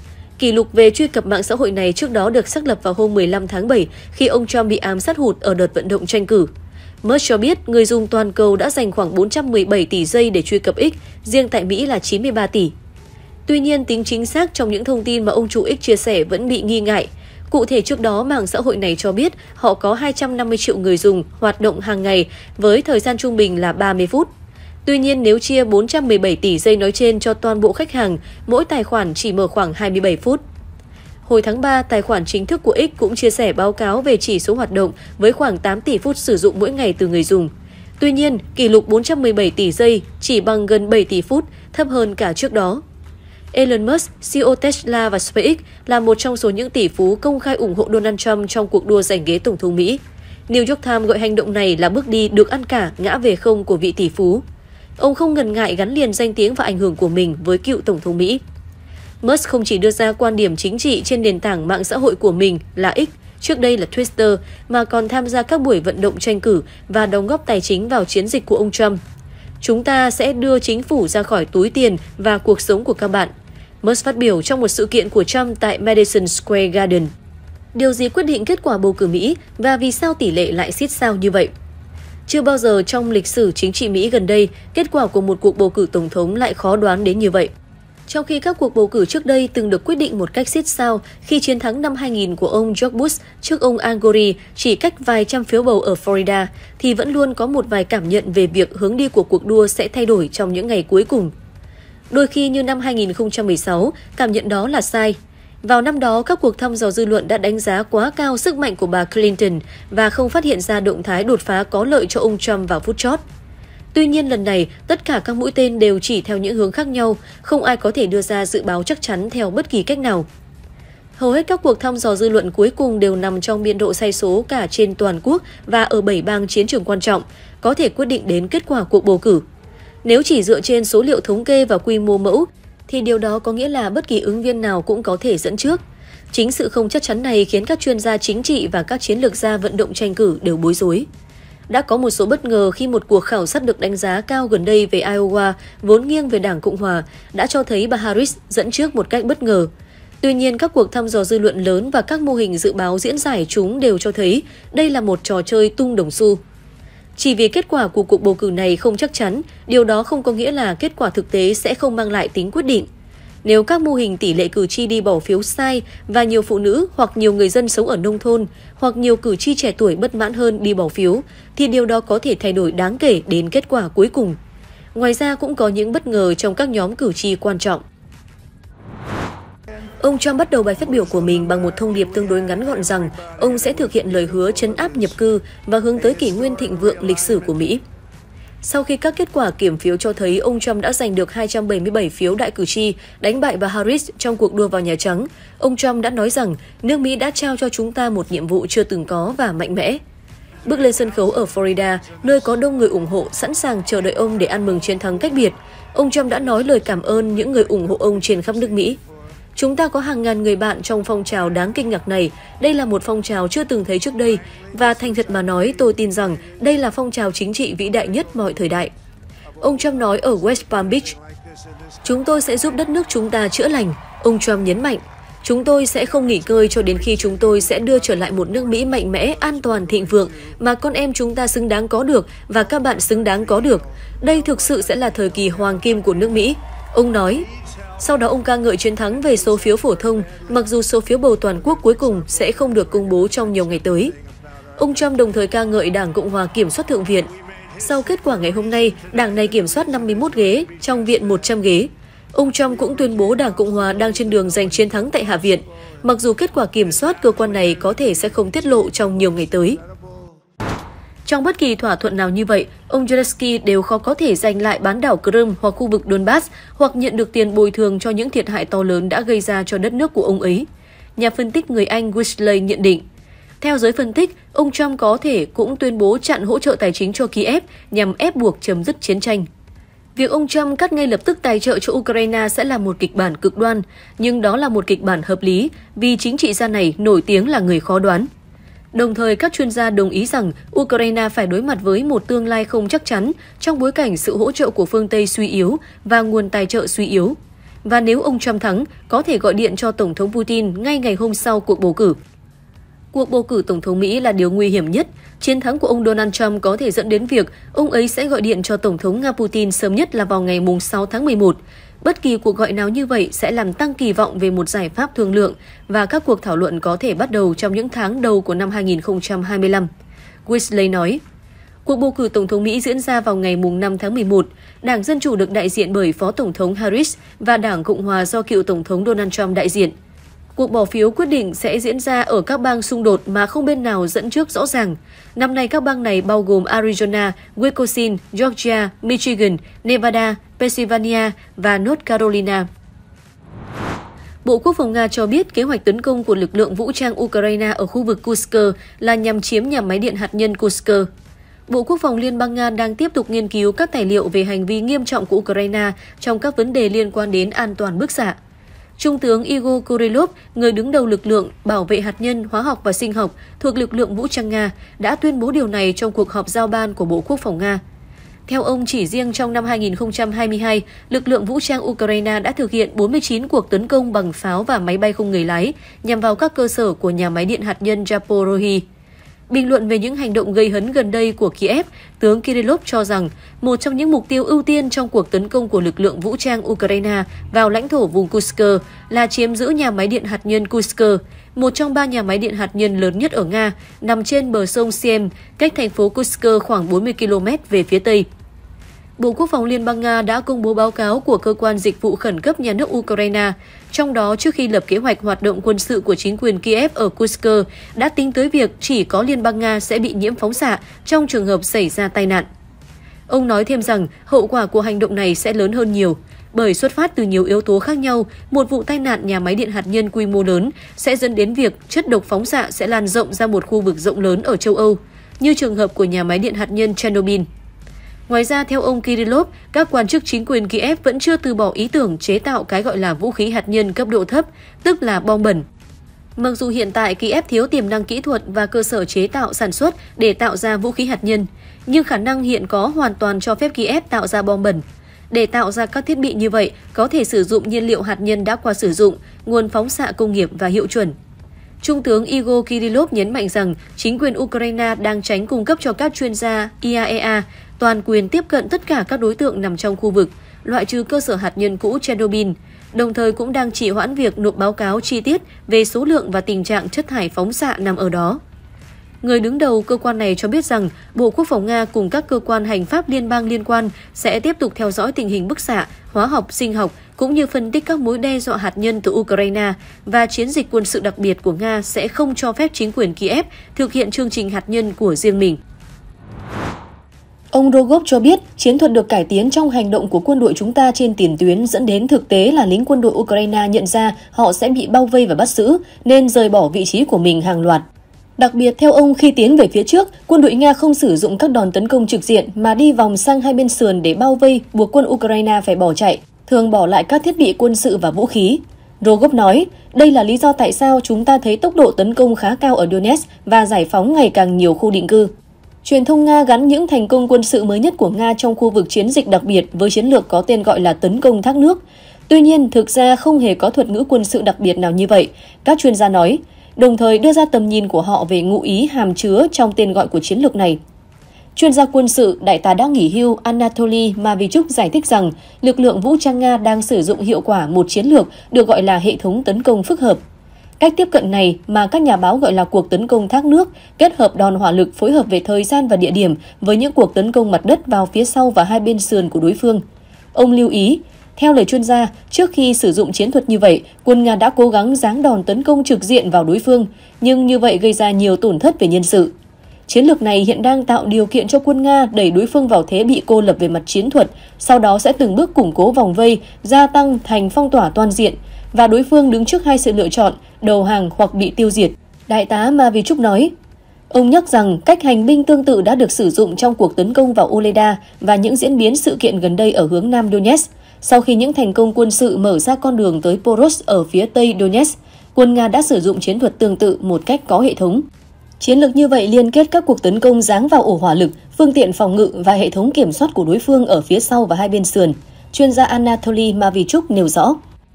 Kỷ lục về truy cập mạng xã hội này trước đó được xác lập vào hôm 15 tháng 7 khi ông Trump bị ám sát hụt ở đợt vận động tranh cử. Musk cho biết người dùng toàn cầu đã dành khoảng 417 tỷ giây để truy cập X, riêng tại Mỹ là 93 tỷ. Tuy nhiên, tính chính xác trong những thông tin mà ông chủ X chia sẻ vẫn bị nghi ngại. Cụ thể trước đó, mạng xã hội này cho biết họ có 250 triệu người dùng hoạt động hàng ngày với thời gian trung bình là 30 phút. Tuy nhiên, nếu chia 417 tỷ giây nói trên cho toàn bộ khách hàng, mỗi tài khoản chỉ mở khoảng 27 phút. Hồi tháng 3, tài khoản chính thức của X cũng chia sẻ báo cáo về chỉ số hoạt động với khoảng 8 tỷ phút sử dụng mỗi ngày từ người dùng. Tuy nhiên, kỷ lục 417 tỷ giây chỉ bằng gần 7 tỷ phút, thấp hơn cả trước đó. Elon Musk, CEO Tesla và SpaceX là một trong số những tỷ phú công khai ủng hộ Donald Trump trong cuộc đua giành ghế Tổng thống Mỹ. New York Times gọi hành động này là bước đi được ăn cả ngã về không của vị tỷ phú. Ông không ngần ngại gắn liền danh tiếng và ảnh hưởng của mình với cựu Tổng thống Mỹ. Musk không chỉ đưa ra quan điểm chính trị trên nền tảng mạng xã hội của mình là X, trước đây là Twitter, mà còn tham gia các buổi vận động tranh cử và đóng góp tài chính vào chiến dịch của ông Trump. Chúng ta sẽ đưa chính phủ ra khỏi túi tiền và cuộc sống của các bạn. Musk phát biểu trong một sự kiện của Trump tại Madison Square Garden. Điều gì quyết định kết quả bầu cử Mỹ và vì sao tỷ lệ lại xít sao như vậy? Chưa bao giờ trong lịch sử chính trị Mỹ gần đây, kết quả của một cuộc bầu cử tổng thống lại khó đoán đến như vậy. Trong khi các cuộc bầu cử trước đây từng được quyết định một cách xít sao khi chiến thắng năm 2000 của ông George Bush trước ông Al Gore chỉ cách vài trăm phiếu bầu ở Florida, thì vẫn luôn có một vài cảm nhận về việc hướng đi của cuộc đua sẽ thay đổi trong những ngày cuối cùng. Đôi khi như năm 2016, cảm nhận đó là sai. Vào năm đó, các cuộc thăm dò dư luận đã đánh giá quá cao sức mạnh của bà Clinton và không phát hiện ra động thái đột phá có lợi cho ông Trump vào phút chót. Tuy nhiên lần này, tất cả các mũi tên đều chỉ theo những hướng khác nhau, không ai có thể đưa ra dự báo chắc chắn theo bất kỳ cách nào. Hầu hết các cuộc thăm dò dư luận cuối cùng đều nằm trong biên độ sai số cả trên toàn quốc và ở 7 bang chiến trường quan trọng, có thể quyết định đến kết quả cuộc bầu cử. Nếu chỉ dựa trên số liệu thống kê và quy mô mẫu, thì điều đó có nghĩa là bất kỳ ứng viên nào cũng có thể dẫn trước. Chính sự không chắc chắn này khiến các chuyên gia chính trị và các chiến lược gia vận động tranh cử đều bối rối. Đã có một số bất ngờ khi một cuộc khảo sát được đánh giá cao gần đây về Iowa, vốn nghiêng về Đảng Cộng Hòa, đã cho thấy bà Harris dẫn trước một cách bất ngờ. Tuy nhiên, các cuộc thăm dò dư luận lớn và các mô hình dự báo diễn giải chúng đều cho thấy đây là một trò chơi tung đồng xu. Chỉ vì kết quả của cuộc bầu cử này không chắc chắn, điều đó không có nghĩa là kết quả thực tế sẽ không mang lại tính quyết định. Nếu các mô hình tỷ lệ cử tri đi bỏ phiếu sai và nhiều phụ nữ hoặc nhiều người dân sống ở nông thôn hoặc nhiều cử tri trẻ tuổi bất mãn hơn đi bỏ phiếu, thì điều đó có thể thay đổi đáng kể đến kết quả cuối cùng. Ngoài ra cũng có những bất ngờ trong các nhóm cử tri quan trọng. Ông Trump bắt đầu bài phát biểu của mình bằng một thông điệp tương đối ngắn gọn rằng ông sẽ thực hiện lời hứa trấn áp nhập cư và hướng tới kỷ nguyên thịnh vượng lịch sử của Mỹ. Sau khi các kết quả kiểm phiếu cho thấy ông Trump đã giành được 277 phiếu đại cử tri, đánh bại bà Harris trong cuộc đua vào Nhà Trắng, ông Trump đã nói rằng nước Mỹ đã trao cho chúng ta một nhiệm vụ chưa từng có và mạnh mẽ. Bước lên sân khấu ở Florida, nơi có đông người ủng hộ sẵn sàng chờ đợi ông để ăn mừng chiến thắng cách biệt, ông Trump đã nói lời cảm ơn những người ủng hộ ông trên khắp nước Mỹ. Chúng ta có hàng ngàn người bạn trong phong trào đáng kinh ngạc này. Đây là một phong trào chưa từng thấy trước đây. Và thành thật mà nói, tôi tin rằng đây là phong trào chính trị vĩ đại nhất mọi thời đại. Ông Trump nói ở West Palm Beach. Chúng tôi sẽ giúp đất nước chúng ta chữa lành. Ông Trump nhấn mạnh. Chúng tôi sẽ không nghỉ ngơi cho đến khi chúng tôi sẽ đưa trở lại một nước Mỹ mạnh mẽ, an toàn, thịnh vượng mà con em chúng ta xứng đáng có được và các bạn xứng đáng có được. Đây thực sự sẽ là thời kỳ hoàng kim của nước Mỹ. Ông nói. Sau đó ông ca ngợi chiến thắng về số phiếu phổ thông, mặc dù số phiếu bầu toàn quốc cuối cùng sẽ không được công bố trong nhiều ngày tới. Ông Trump đồng thời ca ngợi Đảng Cộng Hòa kiểm soát Thượng viện. Sau kết quả ngày hôm nay, đảng này kiểm soát 51 ghế, trong viện 100 ghế. Ông Trump cũng tuyên bố Đảng Cộng Hòa đang trên đường giành chiến thắng tại Hạ viện, mặc dù kết quả kiểm soát cơ quan này có thể sẽ không tiết lộ trong nhiều ngày tới. Trong bất kỳ thỏa thuận nào như vậy, ông Zelensky đều khó có thể giành lại bán đảo Crimea hoặc khu vực Donbass hoặc nhận được tiền bồi thường cho những thiệt hại to lớn đã gây ra cho đất nước của ông ấy. Nhà phân tích người Anh Wesley nhận định. Theo giới phân tích, ông Trump có thể cũng tuyên bố chặn hỗ trợ tài chính cho Kiev nhằm ép buộc chấm dứt chiến tranh. Việc ông Trump cắt ngay lập tức tài trợ cho Ukraine sẽ là một kịch bản cực đoan, nhưng đó là một kịch bản hợp lý vì chính trị gia này nổi tiếng là người khó đoán. Đồng thời, các chuyên gia đồng ý rằng Ukraine phải đối mặt với một tương lai không chắc chắn trong bối cảnh sự hỗ trợ của phương Tây suy yếu và nguồn tài trợ suy yếu. Và nếu ông Trump thắng, có thể gọi điện cho Tổng thống Putin ngay ngày hôm sau cuộc bầu cử. Cuộc bầu cử Tổng thống Mỹ là điều nguy hiểm nhất. Chiến thắng của ông Donald Trump có thể dẫn đến việc ông ấy sẽ gọi điện cho Tổng thống Nga Putin sớm nhất là vào ngày 6 tháng 11. Bất kỳ cuộc gọi nào như vậy sẽ làm tăng kỳ vọng về một giải pháp thương lượng và các cuộc thảo luận có thể bắt đầu trong những tháng đầu của năm 2025. Wesley nói, cuộc bầu cử Tổng thống Mỹ diễn ra vào ngày 5 tháng 11. Đảng Dân Chủ được đại diện bởi Phó Tổng thống Harris và Đảng Cộng Hòa do cựu Tổng thống Donald Trump đại diện. Cuộc bỏ phiếu quyết định sẽ diễn ra ở các bang xung đột mà không bên nào dẫn trước rõ ràng. Năm nay các bang này bao gồm Arizona, Wisconsin, Georgia, Michigan, Nevada, Pennsylvania và North Carolina. Bộ Quốc phòng Nga cho biết kế hoạch tấn công của lực lượng vũ trang Ukraine ở khu vực Kursk là nhằm chiếm nhà máy điện hạt nhân Kursk. Bộ Quốc phòng Liên bang Nga đang tiếp tục nghiên cứu các tài liệu về hành vi nghiêm trọng của Ukraine trong các vấn đề liên quan đến an toàn bức xạ. Trung tướng Igor Kurylov, người đứng đầu lực lượng bảo vệ hạt nhân, hóa học và sinh học thuộc lực lượng vũ trang Nga, đã tuyên bố điều này trong cuộc họp giao ban của Bộ Quốc phòng Nga. Theo ông, chỉ riêng trong năm 2022, lực lượng vũ trang Ukraine đã thực hiện 49 cuộc tấn công bằng pháo và máy bay không người lái nhằm vào các cơ sở của nhà máy điện hạt nhân Zaporozhye. Bình luận về những hành động gây hấn gần đây của Kiev, tướng Kirillov cho rằng một trong những mục tiêu ưu tiên trong cuộc tấn công của lực lượng vũ trang Ukraine vào lãnh thổ vùng Kursk là chiếm giữ nhà máy điện hạt nhân Kursk, một trong 3 nhà máy điện hạt nhân lớn nhất ở Nga, nằm trên bờ sông Siem, cách thành phố Kursk khoảng 40 km về phía tây. Bộ Quốc phòng Liên bang Nga đã công bố báo cáo của Cơ quan Dịch vụ Khẩn cấp Nhà nước Ukraine. Trong đó, trước khi lập kế hoạch hoạt động quân sự của chính quyền Kiev ở Kursk, đã tính tới việc chỉ có Liên bang Nga sẽ bị nhiễm phóng xạ trong trường hợp xảy ra tai nạn. Ông nói thêm rằng hậu quả của hành động này sẽ lớn hơn nhiều. bởi xuất phát từ nhiều yếu tố khác nhau, một vụ tai nạn nhà máy điện hạt nhân quy mô lớn sẽ dẫn đến việc chất độc phóng xạ sẽ lan rộng ra một khu vực rộng lớn ở châu Âu, như trường hợp của nhà máy điện hạt nhân Chernobyl. Ngoài ra, theo ông Kirillov, các quan chức chính quyền Kiev vẫn chưa từ bỏ ý tưởng chế tạo cái gọi là vũ khí hạt nhân cấp độ thấp, tức là bom bẩn. Mặc dù hiện tại Kiev thiếu tiềm năng kỹ thuật và cơ sở chế tạo sản xuất để tạo ra vũ khí hạt nhân, nhưng khả năng hiện có hoàn toàn cho phép Kiev tạo ra bom bẩn. Để tạo ra các thiết bị như vậy, có thể sử dụng nhiên liệu hạt nhân đã qua sử dụng, nguồn phóng xạ công nghiệp và hiệu chuẩn. Trung tướng Igor Kirillov nhấn mạnh rằng chính quyền Ukraine đang tránh cung cấp cho các chuyên gia IAEA toàn quyền tiếp cận tất cả các đối tượng nằm trong khu vực, loại trừ cơ sở hạt nhân cũ Chernobyl, đồng thời cũng đang trì hoãn việc nộp báo cáo chi tiết về số lượng và tình trạng chất thải phóng xạ nằm ở đó. Người đứng đầu cơ quan này cho biết rằng Bộ Quốc phòng Nga cùng các cơ quan hành pháp liên bang liên quan sẽ tiếp tục theo dõi tình hình bức xạ, hóa học, sinh học cũng như phân tích các mối đe dọa hạt nhân từ Ukraine và chiến dịch quân sự đặc biệt của Nga sẽ không cho phép chính quyền Kiev thực hiện chương trình hạt nhân của riêng mình. Ông Rogov cho biết chiến thuật được cải tiến trong hành động của quân đội chúng ta trên tiền tuyến dẫn đến thực tế là lính quân đội Ukraine nhận ra họ sẽ bị bao vây và bắt giữ nên rời bỏ vị trí của mình hàng loạt. Đặc biệt, theo ông, khi tiến về phía trước, quân đội Nga không sử dụng các đòn tấn công trực diện mà đi vòng sang hai bên sườn để bao vây, buộc quân Ukraine phải bỏ chạy, thường bỏ lại các thiết bị quân sự và vũ khí. Rogov nói, đây là lý do tại sao chúng ta thấy tốc độ tấn công khá cao ở Donetsk và giải phóng ngày càng nhiều khu định cư. Truyền thông Nga gắn những thành công quân sự mới nhất của Nga trong khu vực chiến dịch đặc biệt với chiến lược có tên gọi là tấn công thác nước. Tuy nhiên, thực ra không hề có thuật ngữ quân sự đặc biệt nào như vậy, các chuyên gia nói, đồng thời đưa ra tầm nhìn của họ về ngụ ý hàm chứa trong tên gọi của chiến lược này. Chuyên gia quân sự, đại tá đã nghỉ hưu Anatoly Mavichuk giải thích rằng lực lượng vũ trang Nga đang sử dụng hiệu quả một chiến lược được gọi là hệ thống tấn công phức hợp. Cách tiếp cận này mà các nhà báo gọi là cuộc tấn công thác nước, kết hợp đòn hỏa lực phối hợp về thời gian và địa điểm với những cuộc tấn công mặt đất vào phía sau và hai bên sườn của đối phương. Ông lưu ý, theo lời chuyên gia, trước khi sử dụng chiến thuật như vậy, quân Nga đã cố gắng giáng đòn tấn công trực diện vào đối phương, nhưng như vậy gây ra nhiều tổn thất về nhân sự. Chiến lược này hiện đang tạo điều kiện cho quân Nga đẩy đối phương vào thế bị cô lập về mặt chiến thuật, sau đó sẽ từng bước củng cố vòng vây, gia tăng thành phong tỏa toàn diện, và đối phương đứng trước hai sự lựa chọn, đầu hàng hoặc bị tiêu diệt. Đại tá Mavichuk nói. Ông nhắc rằng cách hành binh tương tự đã được sử dụng trong cuộc tấn công vào Uleda và những diễn biến sự kiện gần đây ở hướng Nam Donetsk. Sau khi những thành công quân sự mở ra con đường tới Poros ở phía Tây Donetsk, quân Nga đã sử dụng chiến thuật tương tự một cách có hệ thống. Chiến lược như vậy liên kết các cuộc tấn công giáng vào ổ hỏa lực, phương tiện phòng ngự và hệ thống kiểm soát của đối phương ở phía sau và hai bên sườn. Chuyên gia Anatoly Mavichuk nêu rõ.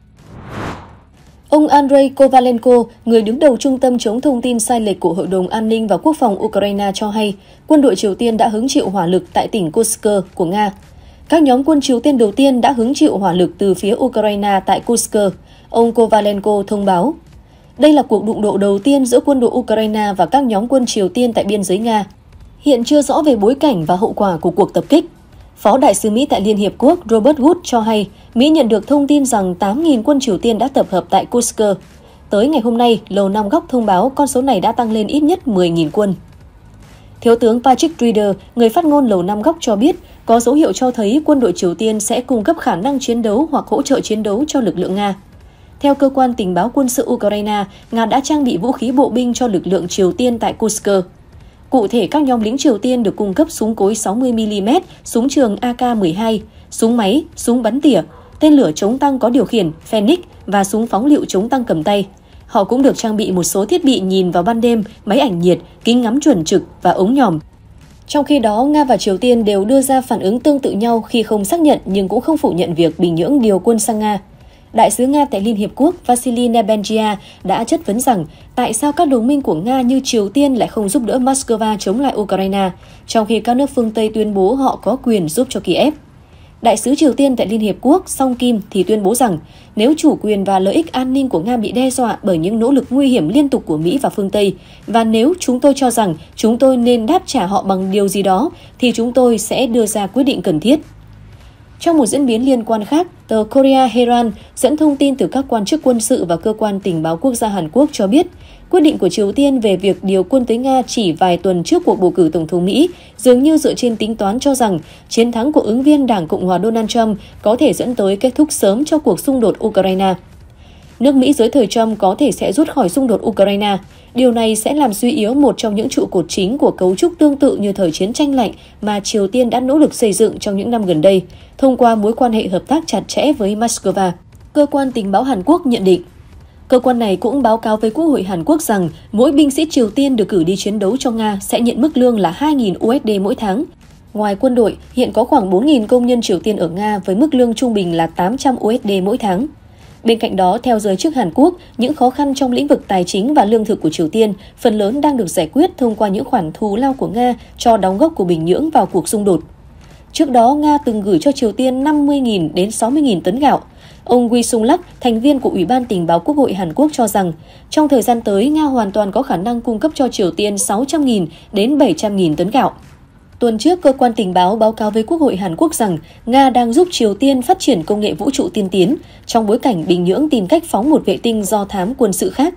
Ông Andrei Kovalenko, người đứng đầu Trung tâm chống thông tin sai lệch của Hội đồng An ninh và Quốc phòng Ukraine cho hay, quân đội Triều Tiên đã hứng chịu hỏa lực tại tỉnh Kursk của Nga. Các nhóm quân Triều Tiên đầu tiên đã hứng chịu hỏa lực từ phía Ukraine tại Kursk, ông Kovalenko thông báo. Đây là cuộc đụng độ đầu tiên giữa quân đội Ukraine và các nhóm quân Triều Tiên tại biên giới Nga. Hiện chưa rõ về bối cảnh và hậu quả của cuộc tập kích. Phó đại sứ Mỹ tại Liên Hiệp Quốc Robert Wood cho hay, Mỹ nhận được thông tin rằng 8.000 quân Triều Tiên đã tập hợp tại Kursk. Tới ngày hôm nay, Lầu Năm Góc thông báo con số này đã tăng lên ít nhất 10.000 quân. Thiếu tướng Patrick Reeder, người phát ngôn Lầu Năm Góc cho biết, có dấu hiệu cho thấy quân đội Triều Tiên sẽ cung cấp khả năng chiến đấu hoặc hỗ trợ chiến đấu cho lực lượng Nga. Theo cơ quan tình báo quân sự Ukraine, Nga đã trang bị vũ khí bộ binh cho lực lượng Triều Tiên tại Kursk. Cụ thể, các nhóm lính Triều Tiên được cung cấp súng cối 60mm, súng trường AK-12, súng máy, súng bắn tỉa, tên lửa chống tăng có điều khiển, Phoenix và súng phóng lựu chống tăng cầm tay. Họ cũng được trang bị một số thiết bị nhìn vào ban đêm, máy ảnh nhiệt, kính ngắm chuẩn trực và ống nhòm. Trong khi đó, Nga và Triều Tiên đều đưa ra phản ứng tương tự nhau khi không xác nhận nhưng cũng không phủ nhận việc Bình Nhưỡng điều quân sang Nga. Đại sứ Nga tại Liên Hiệp Quốc Vasily Nebensia đã chất vấn rằng tại sao các đồng minh của Nga như Triều Tiên lại không giúp đỡ Moscow chống lại Ukraine, trong khi các nước phương Tây tuyên bố họ có quyền giúp cho Kiev. Đại sứ Triều Tiên tại Liên Hiệp Quốc Song Kim thì tuyên bố rằng nếu chủ quyền và lợi ích an ninh của Nga bị đe dọa bởi những nỗ lực nguy hiểm liên tục của Mỹ và phương Tây, và nếu chúng tôi cho rằng chúng tôi nên đáp trả họ bằng điều gì đó, thì chúng tôi sẽ đưa ra quyết định cần thiết. Trong một diễn biến liên quan khác, tờ Korea Herald dẫn thông tin từ các quan chức quân sự và cơ quan tình báo quốc gia Hàn Quốc cho biết, quyết định của Triều Tiên về việc điều quân tới Nga chỉ vài tuần trước cuộc bầu cử Tổng thống Mỹ dường như dựa trên tính toán cho rằng chiến thắng của ứng viên Đảng Cộng hòa Donald Trump có thể dẫn tới kết thúc sớm cho cuộc xung đột Ukraine. Nước Mỹ dưới thời Trump có thể sẽ rút khỏi xung đột Ukraine. Điều này sẽ làm suy yếu một trong những trụ cột chính của cấu trúc tương tự như thời chiến tranh lạnh mà Triều Tiên đã nỗ lực xây dựng trong những năm gần đây, thông qua mối quan hệ hợp tác chặt chẽ với Moscow. Cơ quan tình báo Hàn Quốc nhận định. Cơ quan này cũng báo cáo với Quốc hội Hàn Quốc rằng mỗi binh sĩ Triều Tiên được cử đi chiến đấu cho Nga sẽ nhận mức lương là 2.000 USD mỗi tháng. Ngoài quân đội, hiện có khoảng 4.000 công nhân Triều Tiên ở Nga với mức lương trung bình là 800 USD mỗi tháng. Bên cạnh đó, theo giới chức Hàn Quốc, những khó khăn trong lĩnh vực tài chính và lương thực của Triều Tiên phần lớn đang được giải quyết thông qua những khoản thù lao của Nga cho đóng góp của Bình Nhưỡng vào cuộc xung đột. Trước đó, Nga từng gửi cho Triều Tiên 50.000 đến 60.000 tấn gạo. Ông Wi Sung-lak, thành viên của Ủy ban Tình báo Quốc hội Hàn Quốc cho rằng, trong thời gian tới, Nga hoàn toàn có khả năng cung cấp cho Triều Tiên 600.000 đến 700.000 tấn gạo. Tuần trước, cơ quan tình báo báo cáo với Quốc hội Hàn Quốc rằng Nga đang giúp Triều Tiên phát triển công nghệ vũ trụ tiên tiến, trong bối cảnh Bình Nhưỡng tìm cách phóng một vệ tinh do thám quân sự khác.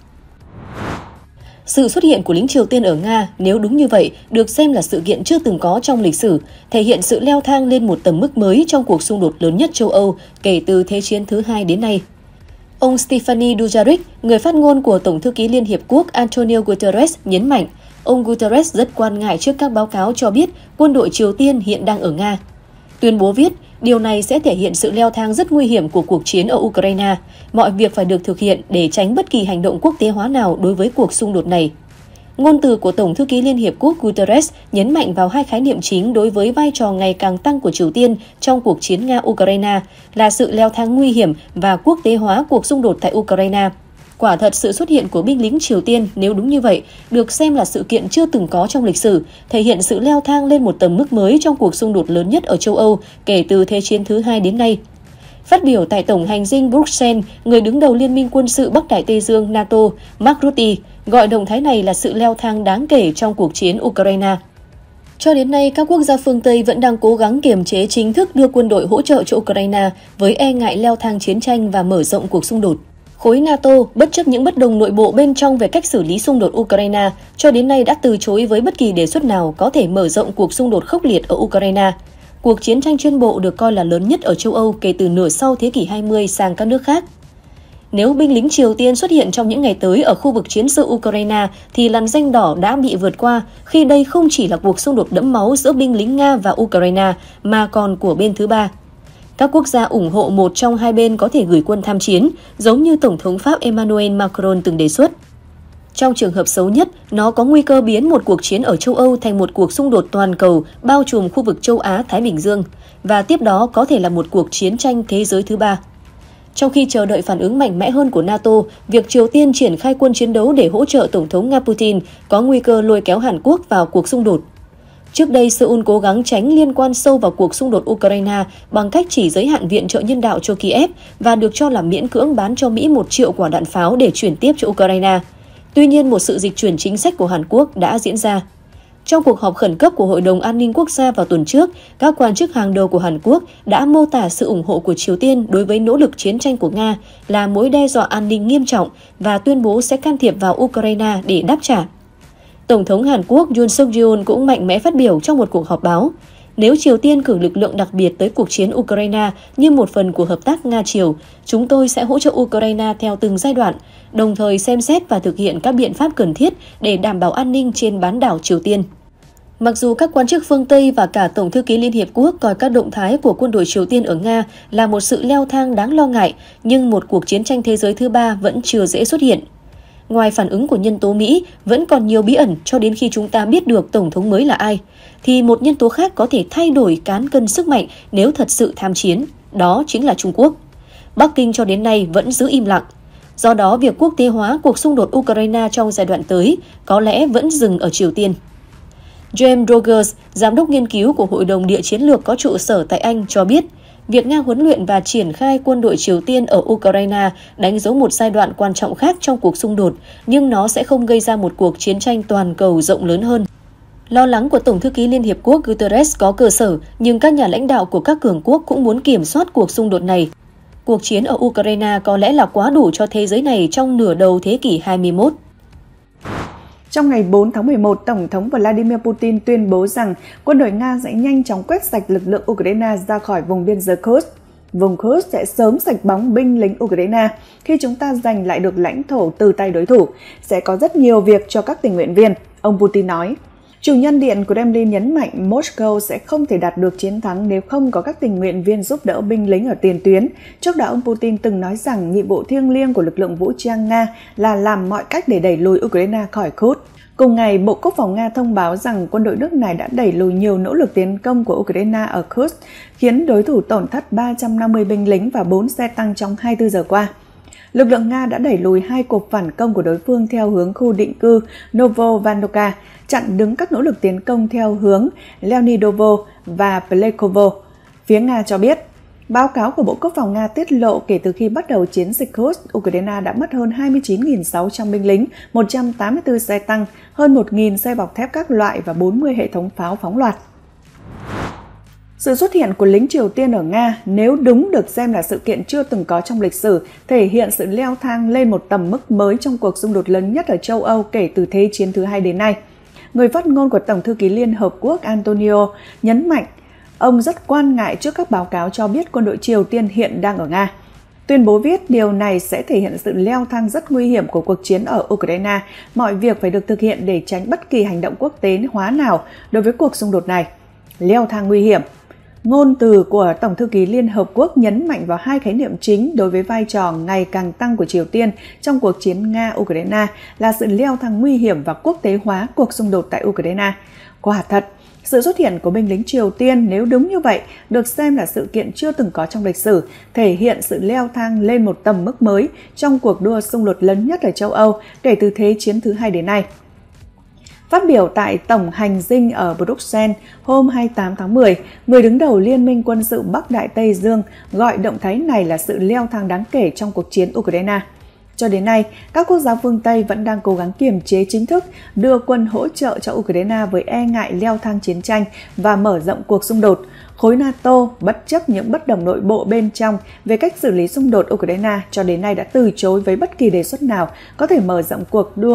Sự xuất hiện của lính Triều Tiên ở Nga, nếu đúng như vậy, được xem là sự kiện chưa từng có trong lịch sử, thể hiện sự leo thang lên một tầm mức mới trong cuộc xung đột lớn nhất châu Âu kể từ Thế chiến thứ hai đến nay. Ông Stephane Dujarric, người phát ngôn của Tổng thư ký Liên Hiệp Quốc Antonio Guterres, nhấn mạnh, ông Guterres rất quan ngại trước các báo cáo cho biết quân đội Triều Tiên hiện đang ở Nga. Tuyên bố viết, điều này sẽ thể hiện sự leo thang rất nguy hiểm của cuộc chiến ở Ukraine. Mọi việc phải được thực hiện để tránh bất kỳ hành động quốc tế hóa nào đối với cuộc xung đột này. Ngôn từ của Tổng thư ký Liên Hiệp Quốc Guterres nhấn mạnh vào hai khái niệm chính đối với vai trò ngày càng tăng của Triều Tiên trong cuộc chiến Nga-Ukraine là sự leo thang nguy hiểm và quốc tế hóa cuộc xung đột tại Ukraine. Quả thật, sự xuất hiện của binh lính Triều Tiên, nếu đúng như vậy, được xem là sự kiện chưa từng có trong lịch sử, thể hiện sự leo thang lên một tầm mức mới trong cuộc xung đột lớn nhất ở châu Âu kể từ Thế chiến thứ hai đến nay. Phát biểu tại Tổng hành dinh Bruxelles, người đứng đầu Liên minh quân sự Bắc Đại Tây Dương NATO, Mark Rutte, gọi động thái này là sự leo thang đáng kể trong cuộc chiến Ukraine. Cho đến nay, các quốc gia phương Tây vẫn đang cố gắng kiềm chế chính thức đưa quân đội hỗ trợ cho Ukraine với e ngại leo thang chiến tranh và mở rộng cuộc xung đột. Khối NATO, bất chấp những bất đồng nội bộ bên trong về cách xử lý xung đột Ukraine, cho đến nay đã từ chối với bất kỳ đề xuất nào có thể mở rộng cuộc xung đột khốc liệt ở Ukraine. Cuộc chiến tranh trên bộ được coi là lớn nhất ở châu Âu kể từ nửa sau thế kỷ 20 sang các nước khác. Nếu binh lính Triều Tiên xuất hiện trong những ngày tới ở khu vực chiến sự Ukraine, thì lằn ranh đỏ đã bị vượt qua, khi đây không chỉ là cuộc xung đột đẫm máu giữa binh lính Nga và Ukraine, mà còn của bên thứ ba. Các quốc gia ủng hộ một trong hai bên có thể gửi quân tham chiến, giống như Tổng thống Pháp Emmanuel Macron từng đề xuất. Trong trường hợp xấu nhất, nó có nguy cơ biến một cuộc chiến ở châu Âu thành một cuộc xung đột toàn cầu bao trùm khu vực châu Á-Thái Bình Dương, và tiếp đó có thể là một cuộc chiến tranh thế giới thứ ba. Trong khi chờ đợi phản ứng mạnh mẽ hơn của NATO, việc Triều Tiên triển khai quân chiến đấu để hỗ trợ Tổng thống Nga Putin có nguy cơ lôi kéo Hàn Quốc vào cuộc xung đột. Trước đây, Seoul cố gắng tránh liên quan sâu vào cuộc xung đột Ukraine bằng cách chỉ giới hạn viện trợ nhân đạo cho Kiev và được cho là miễn cưỡng bán cho Mỹ 1 triệu quả đạn pháo để chuyển tiếp cho Ukraine. Tuy nhiên, một sự dịch chuyển chính sách của Hàn Quốc đã diễn ra. Trong cuộc họp khẩn cấp của Hội đồng An ninh Quốc gia vào tuần trước, các quan chức hàng đầu của Hàn Quốc đã mô tả sự ủng hộ của Triều Tiên đối với nỗ lực chiến tranh của Nga là mối đe dọa an ninh nghiêm trọng và tuyên bố sẽ can thiệp vào Ukraine để đáp trả. Tổng thống Hàn Quốc Yoon suk yeol cũng mạnh mẽ phát biểu trong một cuộc họp báo. Nếu Triều Tiên cử lực lượng đặc biệt tới cuộc chiến Ukraine như một phần của hợp tác Nga-Triều, chúng tôi sẽ hỗ trợ Ukraine theo từng giai đoạn, đồng thời xem xét và thực hiện các biện pháp cần thiết để đảm bảo an ninh trên bán đảo Triều Tiên. Mặc dù các quan chức phương Tây và cả Tổng thư ký Liên Hiệp Quốc coi các động thái của quân đội Triều Tiên ở Nga là một sự leo thang đáng lo ngại, nhưng một cuộc chiến tranh thế giới thứ ba vẫn chưa dễ xuất hiện. Ngoài phản ứng của nhân tố Mỹ, vẫn còn nhiều bí ẩn cho đến khi chúng ta biết được Tổng thống mới là ai, thì một nhân tố khác có thể thay đổi cán cân sức mạnh nếu thật sự tham chiến, đó chính là Trung Quốc. Bắc Kinh cho đến nay vẫn giữ im lặng. Do đó, việc quốc tế hóa cuộc xung đột Ukraine trong giai đoạn tới có lẽ vẫn dừng ở Triều Tiên. James Rogers, giám đốc nghiên cứu của Hội đồng Địa chiến lược có trụ sở tại Anh cho biết, việc Nga huấn luyện và triển khai quân đội Triều Tiên ở Ukraine đánh dấu một giai đoạn quan trọng khác trong cuộc xung đột, nhưng nó sẽ không gây ra một cuộc chiến tranh toàn cầu rộng lớn hơn. Lo lắng của Tổng thư ký Liên Hiệp Quốc Guterres có cơ sở, nhưng các nhà lãnh đạo của các cường quốc cũng muốn kiểm soát cuộc xung đột này. Cuộc chiến ở Ukraine có lẽ là quá đủ cho thế giới này trong nửa đầu thế kỷ 21. Trong ngày 4 tháng 11, Tổng thống Vladimir Putin tuyên bố rằng quân đội Nga sẽ nhanh chóng quét sạch lực lượng Ukraine ra khỏi vùng biên giới Kursk. Vùng Kursk sẽ sớm sạch bóng binh lính Ukraine khi chúng ta giành lại được lãnh thổ từ tay đối thủ. Sẽ có rất nhiều việc cho các tình nguyện viên, ông Putin nói. Chủ nhân điện Kremlin nhấn mạnh Moscow sẽ không thể đạt được chiến thắng nếu không có các tình nguyện viên giúp đỡ binh lính ở tiền tuyến. Trước đó, ông Putin từng nói rằng nhiệm vụ thiêng liêng của lực lượng vũ trang Nga là làm mọi cách để đẩy lùi Ukraine khỏi Kursk. Cùng ngày, Bộ Quốc phòng Nga thông báo rằng quân đội nước này đã đẩy lùi nhiều nỗ lực tiến công của Ukraine ở Kursk, khiến đối thủ tổn thất 350 binh lính và 4 xe tăng trong 24 giờ qua. Lực lượng Nga đã đẩy lùi 2 cuộc phản công của đối phương theo hướng khu định cư Novovanovka, chặn đứng các nỗ lực tiến công theo hướng Leonidovo và Plekovo. Phía Nga cho biết, báo cáo của Bộ Quốc phòng Nga tiết lộ kể từ khi bắt đầu chiến dịch Kursk, Ukraine đã mất hơn 29.600 binh lính, 184 xe tăng, hơn 1.000 xe bọc thép các loại và 40 hệ thống pháo phóng loạt. Sự xuất hiện của lính Triều Tiên ở Nga, nếu đúng được xem là sự kiện chưa từng có trong lịch sử, thể hiện sự leo thang lên một tầm mức mới trong cuộc xung đột lớn nhất ở châu Âu kể từ Thế chiến thứ hai đến nay. Người phát ngôn của Tổng thư ký Liên Hợp Quốc Antonio nhấn mạnh, ông rất quan ngại trước các báo cáo cho biết quân đội Triều Tiên hiện đang ở Nga. Tuyên bố viết điều này sẽ thể hiện sự leo thang rất nguy hiểm của cuộc chiến ở Ukraine. Mọi việc phải được thực hiện để tránh bất kỳ hành động quốc tế hóa nào đối với cuộc xung đột này. Leo thang nguy hiểm. Ngôn từ của Tổng thư ký Liên Hợp Quốc nhấn mạnh vào 2 khái niệm chính đối với vai trò ngày càng tăng của Triều Tiên trong cuộc chiến Nga-Ukraine là sự leo thang nguy hiểm và quốc tế hóa cuộc xung đột tại Ukraine. Quả thật, sự xuất hiện của binh lính Triều Tiên nếu đúng như vậy được xem là sự kiện chưa từng có trong lịch sử, thể hiện sự leo thang lên một tầm mức mới trong cuộc đua xung đột lớn nhất ở châu Âu kể từ Thế chiến thứ hai đến nay. Phát biểu tại Tổng hành dinh ở Bruxelles hôm 28 tháng 10, người đứng đầu Liên minh quân sự Bắc Đại Tây Dương gọi động thái này là sự leo thang đáng kể trong cuộc chiến Ukraine. Cho đến nay, các quốc gia phương Tây vẫn đang cố gắng kiềm chế chính thức, đưa quân hỗ trợ cho Ukraine với e ngại leo thang chiến tranh và mở rộng cuộc xung đột. Khối NATO, bất chấp những bất đồng nội bộ bên trong về cách xử lý xung đột Ukraine, cho đến nay đã từ chối với bất kỳ đề xuất nào có thể mở rộng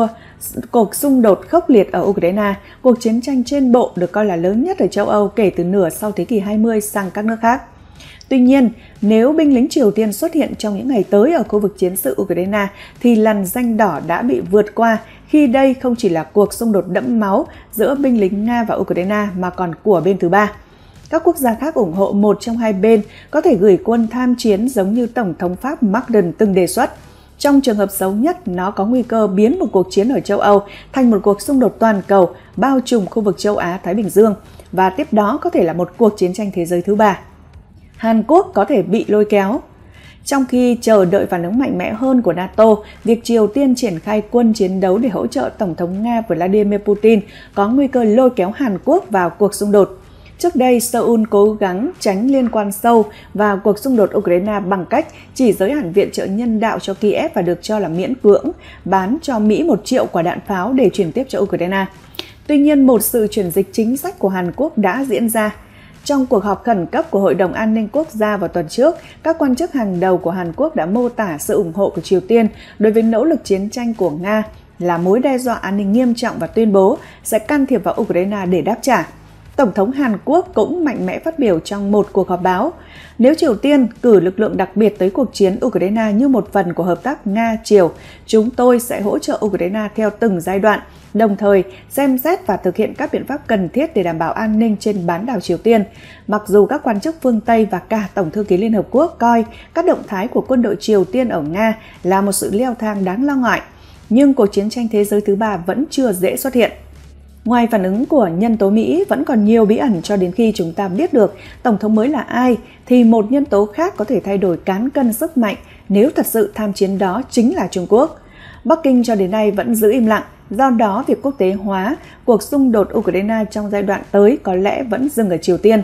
cuộc xung đột khốc liệt ở Ukraine, cuộc chiến tranh trên bộ được coi là lớn nhất ở châu Âu kể từ nửa sau thế kỷ 20 sang các nước khác. Tuy nhiên, nếu binh lính Triều Tiên xuất hiện trong những ngày tới ở khu vực chiến sự Ukraine, thì lằn ranh đỏ đã bị vượt qua khi đây không chỉ là cuộc xung đột đẫm máu giữa binh lính Nga và Ukraine mà còn của bên thứ ba. Các quốc gia khác ủng hộ một trong hai bên có thể gửi quân tham chiến giống như Tổng thống Pháp Macron từng đề xuất. Trong trường hợp xấu nhất, nó có nguy cơ biến một cuộc chiến ở châu Âu thành một cuộc xung đột toàn cầu bao trùm khu vực châu Á-Thái Bình Dương và tiếp đó có thể là một cuộc chiến tranh thế giới thứ ba. Hàn Quốc có thể bị lôi kéo. Trong khi chờ đợi phản ứng mạnh mẽ hơn của NATO, việc Triều Tiên triển khai quân chiến đấu để hỗ trợ Tổng thống Nga Vladimir Putin có nguy cơ lôi kéo Hàn Quốc vào cuộc xung đột. Trước đây, Seoul cố gắng tránh liên quan sâu vào cuộc xung đột Ukraine bằng cách chỉ giới hạn viện trợ nhân đạo cho Kiev và được cho là miễn cưỡng bán cho Mỹ 1 triệu quả đạn pháo để chuyển tiếp cho Ukraine. Tuy nhiên, một sự chuyển dịch chính sách của Hàn Quốc đã diễn ra. Trong cuộc họp khẩn cấp của Hội đồng An ninh Quốc gia vào tuần trước, các quan chức hàng đầu của Hàn Quốc đã mô tả sự ủng hộ của Triều Tiên đối với nỗ lực chiến tranh của Nga là mối đe dọa an ninh nghiêm trọng và tuyên bố sẽ can thiệp vào Ukraine để đáp trả. Tổng thống Hàn Quốc cũng mạnh mẽ phát biểu trong một cuộc họp báo, nếu Triều Tiên cử lực lượng đặc biệt tới cuộc chiến Ukraine như một phần của hợp tác Nga-Triều, chúng tôi sẽ hỗ trợ Ukraine theo từng giai đoạn, đồng thời xem xét và thực hiện các biện pháp cần thiết để đảm bảo an ninh trên bán đảo Triều Tiên. Mặc dù các quan chức phương Tây và cả Tổng thư ký Liên Hợp Quốc coi các động thái của quân đội Triều Tiên ở Nga là một sự leo thang đáng lo ngại, nhưng cuộc chiến tranh thế giới thứ ba vẫn chưa dễ xuất hiện. Ngoài phản ứng của nhân tố Mỹ, vẫn còn nhiều bí ẩn cho đến khi chúng ta biết được Tổng thống mới là ai, thì một nhân tố khác có thể thay đổi cán cân sức mạnh nếu thật sự tham chiến đó chính là Trung Quốc. Bắc Kinh cho đến nay vẫn giữ im lặng, do đó việc quốc tế hóa cuộc xung đột Ukraine trong giai đoạn tới có lẽ vẫn dừng ở Triều Tiên.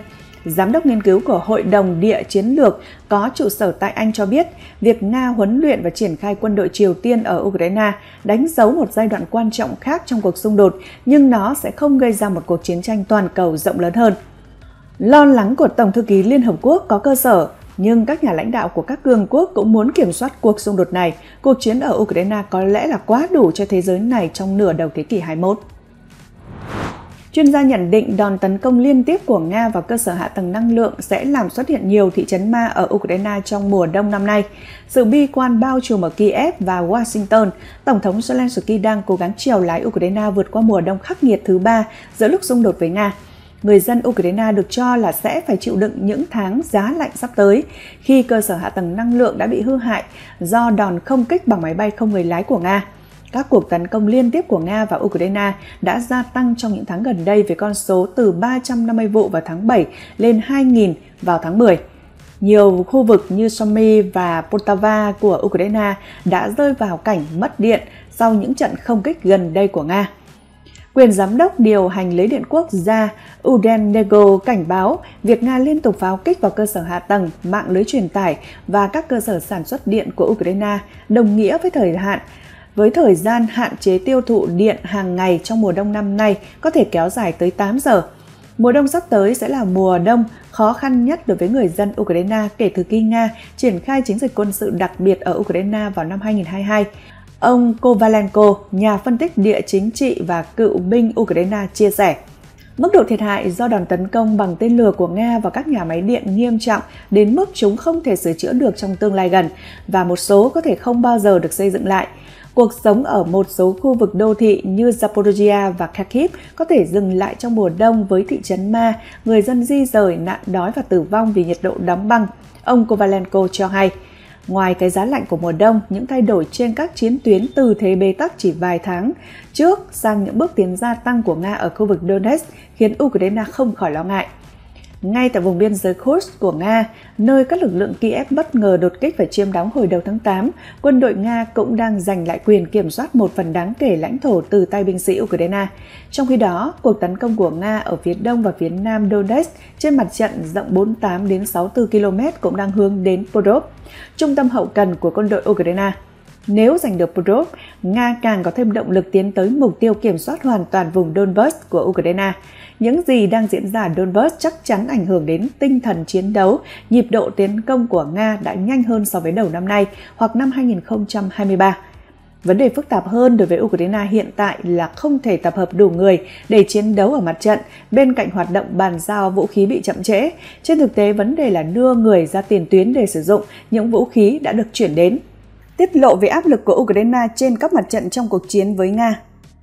Giám đốc nghiên cứu của Hội đồng Địa chiến lược có trụ sở tại Anh cho biết, việc Nga huấn luyện và triển khai quân đội Triều Tiên ở Ukraine đánh dấu một giai đoạn quan trọng khác trong cuộc xung đột, nhưng nó sẽ không gây ra một cuộc chiến tranh toàn cầu rộng lớn hơn. Lo lắng của Tổng thư ký Liên Hợp Quốc có cơ sở, nhưng các nhà lãnh đạo của các cường quốc cũng muốn kiểm soát cuộc xung đột này. Cuộc chiến ở Ukraine có lẽ là quá đủ cho thế giới này trong nửa đầu thế kỷ 21. Chuyên gia nhận định đòn tấn công liên tiếp của Nga vào cơ sở hạ tầng năng lượng sẽ làm xuất hiện nhiều thị trấn ma ở Ukraine trong mùa đông năm nay. Sự bi quan bao trùm ở Kiev và Washington, Tổng thống Zelensky đang cố gắng chèo lái Ukraine vượt qua mùa đông khắc nghiệt thứ 3 giữa lúc xung đột với Nga. Người dân Ukraine được cho là sẽ phải chịu đựng những tháng giá lạnh sắp tới khi cơ sở hạ tầng năng lượng đã bị hư hại do đòn không kích bằng máy bay không người lái của Nga. Các cuộc tấn công liên tiếp của Nga và Ukraine đã gia tăng trong những tháng gần đây với con số từ 350 vụ vào tháng 7 lên 2.000 vào tháng 10. Nhiều khu vực như Sumy và Poltava của Ukraine đã rơi vào cảnh mất điện sau những trận không kích gần đây của Nga. Quyền giám đốc điều hành lưới điện quốc gia Udenego cảnh báo việc Nga liên tục pháo kích vào cơ sở hạ tầng, mạng lưới truyền tải và các cơ sở sản xuất điện của Ukraine đồng nghĩa với thời gian hạn chế tiêu thụ điện hàng ngày trong mùa đông năm nay có thể kéo dài tới 8 giờ. Mùa đông sắp tới sẽ là mùa đông khó khăn nhất đối với người dân Ukraine kể từ khi Nga triển khai chiến dịch quân sự đặc biệt ở Ukraine vào năm 2022. Ông Kovalenko, nhà phân tích địa chính trị và cựu binh Ukraine chia sẻ, mức độ thiệt hại do đòn tấn công bằng tên lửa của Nga vào các nhà máy điện nghiêm trọng đến mức chúng không thể sửa chữa được trong tương lai gần và một số có thể không bao giờ được xây dựng lại. Cuộc sống ở một số khu vực đô thị như Zaporizhia và Kharkiv có thể dừng lại trong mùa đông với thị trấn ma, người dân di rời, nạn đói và tử vong vì nhiệt độ đóng băng, ông Kovalenko cho hay. Ngoài cái giá lạnh của mùa đông, những thay đổi trên các chiến tuyến từ thế bế tắc chỉ vài tháng trước sang những bước tiến gia tăng của Nga ở khu vực Donetsk khiến Ukraine không khỏi lo ngại. Ngay tại vùng biên giới Kursk của Nga, nơi các lực lượng Kiev bất ngờ đột kích và chiếm đóng hồi đầu tháng 8, quân đội Nga cũng đang giành lại quyền kiểm soát một phần đáng kể lãnh thổ từ tay binh sĩ Ukraine. Trong khi đó, cuộc tấn công của Nga ở phía đông và phía nam Donetsk trên mặt trận rộng 48 đến 64 km cũng đang hướng đến Podrov, trung tâm hậu cần của quân đội Ukraine. Nếu giành được Podrov, Nga càng có thêm động lực tiến tới mục tiêu kiểm soát hoàn toàn vùng Donbass của Ukraine. Những gì đang diễn ra ở Donbass chắc chắn ảnh hưởng đến tinh thần chiến đấu, nhịp độ tiến công của Nga đã nhanh hơn so với đầu năm nay hoặc năm 2023. Vấn đề phức tạp hơn đối với Ukraine hiện tại là không thể tập hợp đủ người để chiến đấu ở mặt trận bên cạnh hoạt động bàn giao vũ khí bị chậm trễ. Trên thực tế, vấn đề là đưa người ra tiền tuyến để sử dụng những vũ khí đã được chuyển đến. Tiết lộ về áp lực của Ukraine trên các mặt trận trong cuộc chiến với Nga.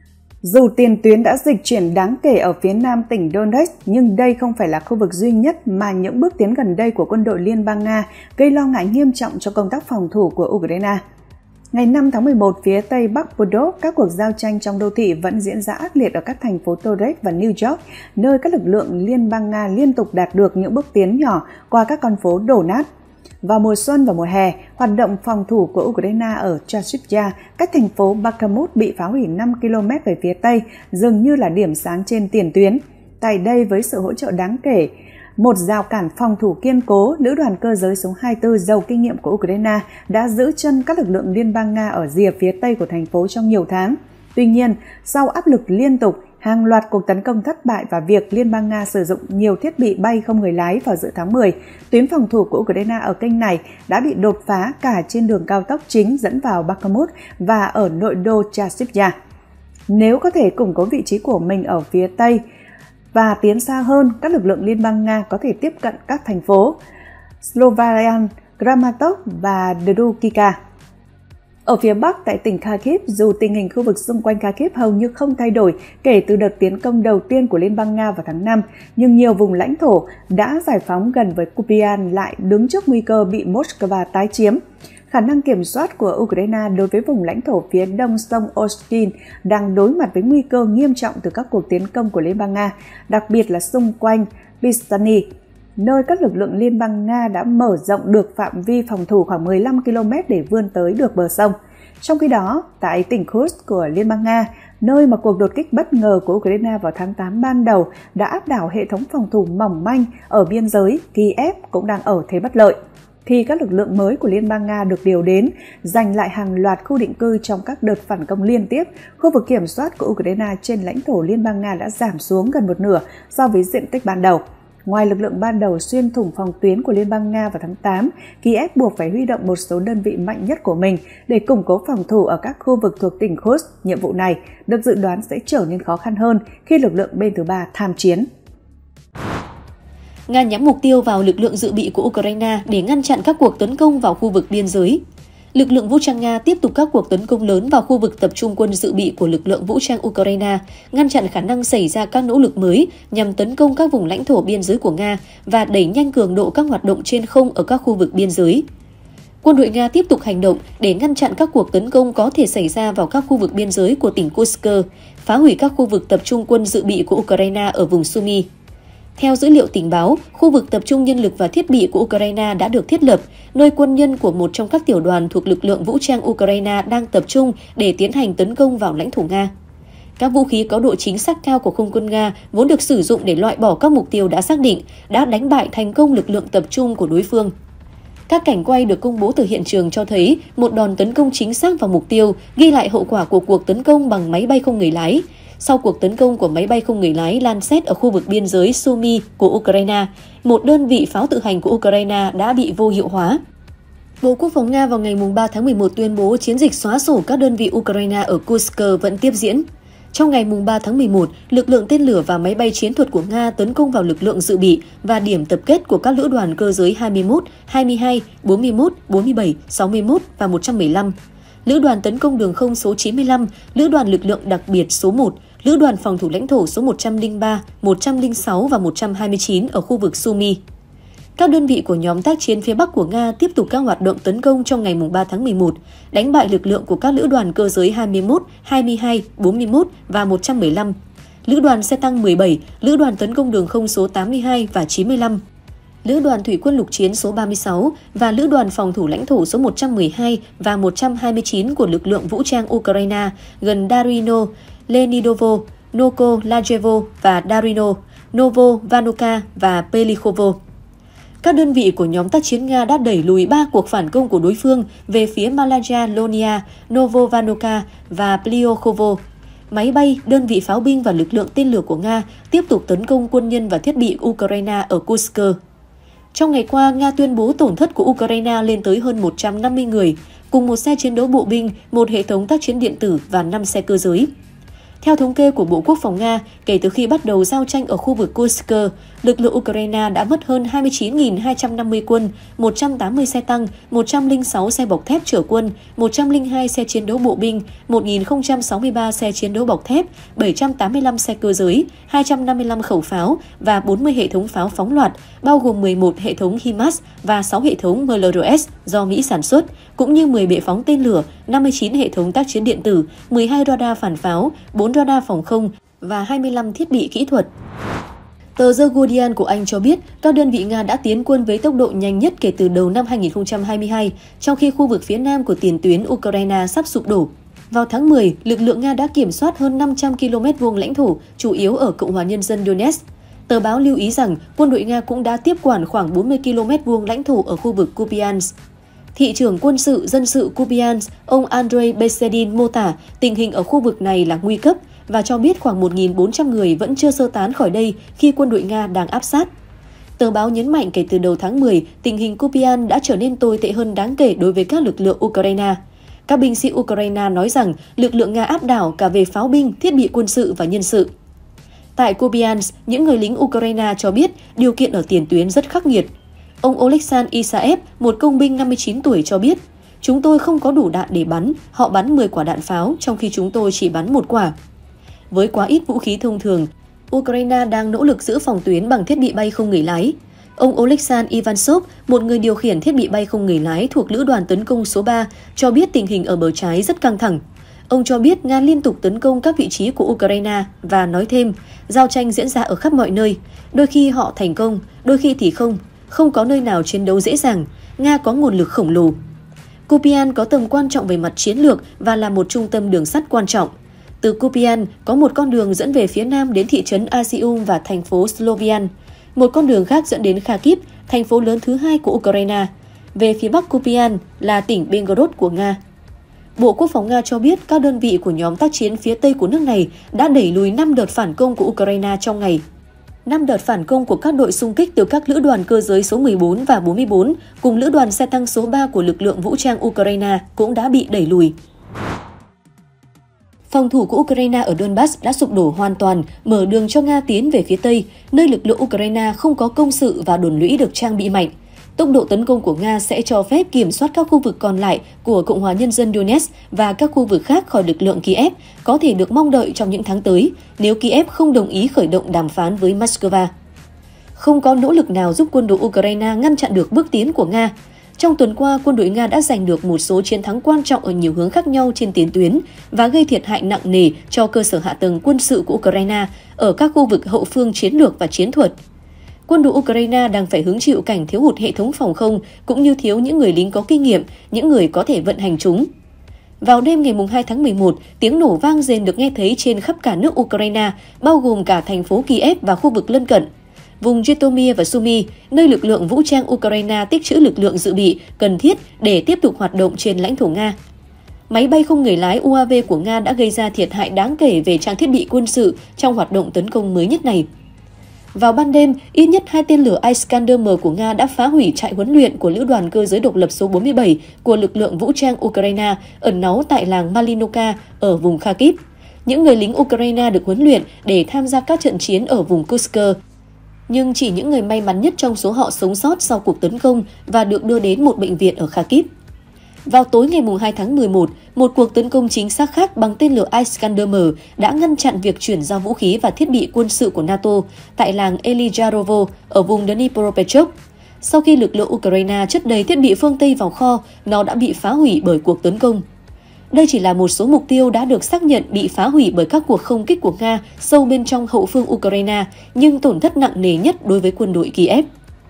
Dù tiền tuyến đã dịch chuyển đáng kể ở phía nam tỉnh Donetsk, nhưng đây không phải là khu vực duy nhất mà những bước tiến gần đây của quân đội Liên bang Nga gây lo ngại nghiêm trọng cho công tác phòng thủ của Ukraine. Ngày 5 tháng 11, phía tây bắc Podrov, các cuộc giao tranh trong đô thị vẫn diễn ra ác liệt ở các thành phố Torek và New York, nơi các lực lượng Liên bang Nga liên tục đạt được những bước tiến nhỏ qua các con phố đổ nát. Vào mùa xuân và mùa hè, hoạt động phòng thủ của Ukraine ở Chasiv-Yar, cách thành phố Bakhmut bị phá hủy 5 km về phía tây, dường như là điểm sáng trên tiền tuyến. Tại đây, với sự hỗ trợ đáng kể, một rào cản phòng thủ kiên cố, Lữ đoàn cơ giới số 24 giàu kinh nghiệm của Ukraine đã giữ chân các lực lượng Liên bang Nga ở rìa phía tây của thành phố trong nhiều tháng. Tuy nhiên, sau áp lực liên tục, hàng loạt cuộc tấn công thất bại và việc Liên bang Nga sử dụng nhiều thiết bị bay không người lái vào giữa tháng 10, tuyến phòng thủ của Ukraine ở kênh này đã bị đột phá cả trên đường cao tốc chính dẫn vào Bakhmut và ở nội đô Chasiv-Yar. Nếu có thể củng cố vị trí của mình ở phía Tây và tiến xa hơn, các lực lượng Liên bang Nga có thể tiếp cận các thành phố Sloviansk, Kramatorsk và Druzhkivka. Ở phía Bắc, tại tỉnh Kharkiv, dù tình hình khu vực xung quanh Kharkiv hầu như không thay đổi kể từ đợt tiến công đầu tiên của Liên bang Nga vào tháng 5, nhưng nhiều vùng lãnh thổ đã giải phóng gần với Kupiansk lại đứng trước nguy cơ bị Moscow tái chiếm. Khả năng kiểm soát của Ukraine đối với vùng lãnh thổ phía đông sông Oshkin đang đối mặt với nguy cơ nghiêm trọng từ các cuộc tiến công của Liên bang Nga, đặc biệt là xung quanh Pistani, nơi các lực lượng Liên bang Nga đã mở rộng được phạm vi phòng thủ khoảng 15 km để vươn tới được bờ sông. Trong khi đó, tại tỉnh Kursk của Liên bang Nga, nơi mà cuộc đột kích bất ngờ của Ukraine vào tháng 8 ban đầu đã áp đảo hệ thống phòng thủ mỏng manh ở biên giới, Kiev cũng đang ở thế bất lợi. Khi các lực lượng mới của Liên bang Nga được điều đến, giành lại hàng loạt khu định cư trong các đợt phản công liên tiếp, khu vực kiểm soát của Ukraine trên lãnh thổ Liên bang Nga đã giảm xuống gần một nửa so với diện tích ban đầu. Ngoài lực lượng ban đầu xuyên thủng phòng tuyến của Liên bang Nga vào tháng 8, Kiev buộc phải huy động một số đơn vị mạnh nhất của mình để củng cố phòng thủ ở các khu vực thuộc tỉnh Kursk. Nhiệm vụ này được dự đoán sẽ trở nên khó khăn hơn khi lực lượng bên thứ ba tham chiến. Nga nhắm mục tiêu vào lực lượng dự bị của Ukraine để ngăn chặn các cuộc tấn công vào khu vực biên giới. Lực lượng vũ trang Nga tiếp tục các cuộc tấn công lớn vào khu vực tập trung quân dự bị của lực lượng vũ trang Ukraine, ngăn chặn khả năng xảy ra các nỗ lực mới nhằm tấn công các vùng lãnh thổ biên giới của Nga và đẩy nhanh cường độ các hoạt động trên không ở các khu vực biên giới. Quân đội Nga tiếp tục hành động để ngăn chặn các cuộc tấn công có thể xảy ra vào các khu vực biên giới của tỉnh Kursk, phá hủy các khu vực tập trung quân dự bị của Ukraine ở vùng Sumy. Theo dữ liệu tình báo, khu vực tập trung nhân lực và thiết bị của Ukraine đã được thiết lập, nơi quân nhân của một trong các tiểu đoàn thuộc lực lượng vũ trang Ukraine đang tập trung để tiến hành tấn công vào lãnh thổ Nga. Các vũ khí có độ chính xác cao của không quân Nga vốn được sử dụng để loại bỏ các mục tiêu đã xác định, đã đánh bại thành công lực lượng tập trung của đối phương. Các cảnh quay được công bố từ hiện trường cho thấy một đòn tấn công chính xác vào mục tiêu, ghi lại hậu quả của cuộc tấn công bằng máy bay không người lái. Sau cuộc tấn công của máy bay không người lái Lancet ở khu vực biên giới Sumy của Ukraine, một đơn vị pháo tự hành của Ukraine đã bị vô hiệu hóa. Bộ Quốc phòng Nga vào ngày 3 tháng 11 tuyên bố chiến dịch xóa sổ các đơn vị Ukraine ở Kursk vẫn tiếp diễn. Trong ngày 3 tháng 11, lực lượng tên lửa và máy bay chiến thuật của Nga tấn công vào lực lượng dự bị và điểm tập kết của các lữ đoàn cơ giới 21, 22, 41, 47, 61 và 115. Lữ đoàn tấn công đường không số 95, Lữ đoàn lực lượng đặc biệt số 1, Lữ đoàn phòng thủ lãnh thổ số 103, 106 và 129 ở khu vực Sumy. Các đơn vị của nhóm tác chiến phía Bắc của Nga tiếp tục các hoạt động tấn công trong ngày 3 tháng 11, đánh bại lực lượng của các lữ đoàn cơ giới 21, 22, 41 và 115, lữ đoàn xe tăng 17, lữ đoàn tấn công đường không số 82 và 95, lữ đoàn thủy quân lục chiến số 36 và lữ đoàn phòng thủ lãnh thổ số 112 và 129 của lực lượng vũ trang Ukraine gần Darino, Lenidovo, Nokolajevo và Darino, Novo-Vanuka và Pelikhovo. Các đơn vị của nhóm tác chiến Nga đã đẩy lùi 3 cuộc phản công của đối phương về phía Malaya, Lonia, Novo-Vanuka và Pliokhovo. Máy bay, đơn vị pháo binh và lực lượng tên lửa của Nga tiếp tục tấn công quân nhân và thiết bị Ukraine ở Kursk. Trong ngày qua, Nga tuyên bố tổn thất của Ukraine lên tới hơn 150 người, cùng một xe chiến đấu bộ binh, một hệ thống tác chiến điện tử và 5 xe cơ giới. Theo thống kê của Bộ Quốc phòng Nga, kể từ khi bắt đầu giao tranh ở khu vực Kursk, lực lượng Ukraine đã mất hơn 29.250 quân, 180 xe tăng, 106 xe bọc thép chở quân, 102 xe chiến đấu bộ binh, 1.063 xe chiến đấu bọc thép, 785 xe cơ giới, 255 khẩu pháo và 40 hệ thống pháo phóng loạt, bao gồm 11 hệ thống HIMARS và 6 hệ thống MLRS do Mỹ sản xuất, cũng như 10 bệ phóng tên lửa, 59 hệ thống tác chiến điện tử, 12 radar phản pháo, 4 radar phòng không và 25 thiết bị kỹ thuật. Tờ The Guardian của Anh cho biết các đơn vị Nga đã tiến quân với tốc độ nhanh nhất kể từ đầu năm 2022, trong khi khu vực phía nam của tiền tuyến Ukraine sắp sụp đổ. Vào tháng 10, lực lượng Nga đã kiểm soát hơn 500 km vuông lãnh thổ, chủ yếu ở Cộng hòa Nhân dân Donetsk. Tờ báo lưu ý rằng quân đội Nga cũng đã tiếp quản khoảng 40 km vuông lãnh thổ ở khu vực Kupiansk. Thị trưởng quân sự dân sự Kupiansk, ông Andrei Besedin mô tả tình hình ở khu vực này là nguy cấp và cho biết khoảng 1.400 người vẫn chưa sơ tán khỏi đây khi quân đội Nga đang áp sát. Tờ báo nhấn mạnh kể từ đầu tháng 10, tình hình Kupiansk đã trở nên tồi tệ hơn đáng kể đối với các lực lượng Ukraine. Các binh sĩ Ukraine nói rằng lực lượng Nga áp đảo cả về pháo binh, thiết bị quân sự và nhân sự. Tại Kupiansk, những người lính Ukraine cho biết điều kiện ở tiền tuyến rất khắc nghiệt. Ông Oleksandr Isaev, một công binh 59 tuổi cho biết, chúng tôi không có đủ đạn để bắn, họ bắn 10 quả đạn pháo trong khi chúng tôi chỉ bắn 1 quả. Với quá ít vũ khí thông thường, Ukraine đang nỗ lực giữ phòng tuyến bằng thiết bị bay không người lái. Ông Oleksandr Ivansov, một người điều khiển thiết bị bay không người lái thuộc Lữ đoàn tấn công số 3, cho biết tình hình ở bờ trái rất căng thẳng. Ông cho biết Nga liên tục tấn công các vị trí của Ukraine và nói thêm, giao tranh diễn ra ở khắp mọi nơi. Đôi khi họ thành công, đôi khi thì không có nơi nào chiến đấu dễ dàng. Nga có nguồn lực khổng lồ. Kupiansk có tầm quan trọng về mặt chiến lược và là một trung tâm đường sắt quan trọng. Từ Kupian có một con đường dẫn về phía nam đến thị trấn Izium và thành phố Slovian. Một con đường khác dẫn đến Kharkiv, thành phố lớn thứ hai của Ukraine. Về phía bắc Kupian là tỉnh Belgorod của Nga. Bộ Quốc phòng Nga cho biết các đơn vị của nhóm tác chiến phía Tây của nước này đã đẩy lùi 5 đợt phản công của Ukraine trong ngày. 5 đợt phản công của các đội xung kích từ các lữ đoàn cơ giới số 14 và 44 cùng lữ đoàn xe tăng số 3 của lực lượng vũ trang Ukraine cũng đã bị đẩy lùi. Phòng thủ của Ukraine ở Donbass đã sụp đổ hoàn toàn, mở đường cho Nga tiến về phía Tây, nơi lực lượng Ukraine không có công sự và đồn lũy được trang bị mạnh. Tốc độ tấn công của Nga sẽ cho phép kiểm soát các khu vực còn lại của Cộng hòa Nhân dân Donetsk và các khu vực khác khỏi lực lượng Kiev, có thể được mong đợi trong những tháng tới nếu Kiev không đồng ý khởi động đàm phán với Moscow. Không có nỗ lực nào giúp quân đội Ukraine ngăn chặn được bước tiến của Nga. Trong tuần qua, quân đội Nga đã giành được một số chiến thắng quan trọng ở nhiều hướng khác nhau trên tiền tuyến và gây thiệt hại nặng nề cho cơ sở hạ tầng quân sự của Ukraine ở các khu vực hậu phương chiến lược và chiến thuật. Quân đội Ukraine đang phải hứng chịu cảnh thiếu hụt hệ thống phòng không cũng như thiếu những người lính có kinh nghiệm, những người có thể vận hành chúng. Vào đêm ngày 2 tháng 11, tiếng nổ vang rền được nghe thấy trên khắp cả nước Ukraine, bao gồm cả thành phố Kiev và khu vực lân cận. Vùng Zhytomyr và Sumy, nơi lực lượng vũ trang Ukraine tích trữ lực lượng dự bị cần thiết để tiếp tục hoạt động trên lãnh thổ Nga. Máy bay không người lái UAV của Nga đã gây ra thiệt hại đáng kể về trang thiết bị quân sự trong hoạt động tấn công mới nhất này. Vào ban đêm, ít nhất 2 tên lửa Iskander-M của Nga đã phá hủy trại huấn luyện của lữ đoàn cơ giới độc lập số 47 của lực lượng vũ trang Ukraine ẩn náu tại làng Malinovka ở vùng Kharkiv. Những người lính Ukraine được huấn luyện để tham gia các trận chiến ở vùng Kursk. Nhưng chỉ những người may mắn nhất trong số họ sống sót sau cuộc tấn công và được đưa đến một bệnh viện ở Kharkiv. Vào tối ngày 2 tháng 11, một cuộc tấn công chính xác khác bằng tên lửa Iskander-M đã ngăn chặn việc chuyển giao vũ khí và thiết bị quân sự của NATO tại làng Elyjarovo ở vùng Dnipropetrovsk. Sau khi lực lượng Ukraine chất đầy thiết bị phương Tây vào kho, nó đã bị phá hủy bởi cuộc tấn công. Đây chỉ là một số mục tiêu đã được xác nhận bị phá hủy bởi các cuộc không kích của Nga sâu bên trong hậu phương Ukraine, nhưng tổn thất nặng nề nhất đối với quân đội Kiev.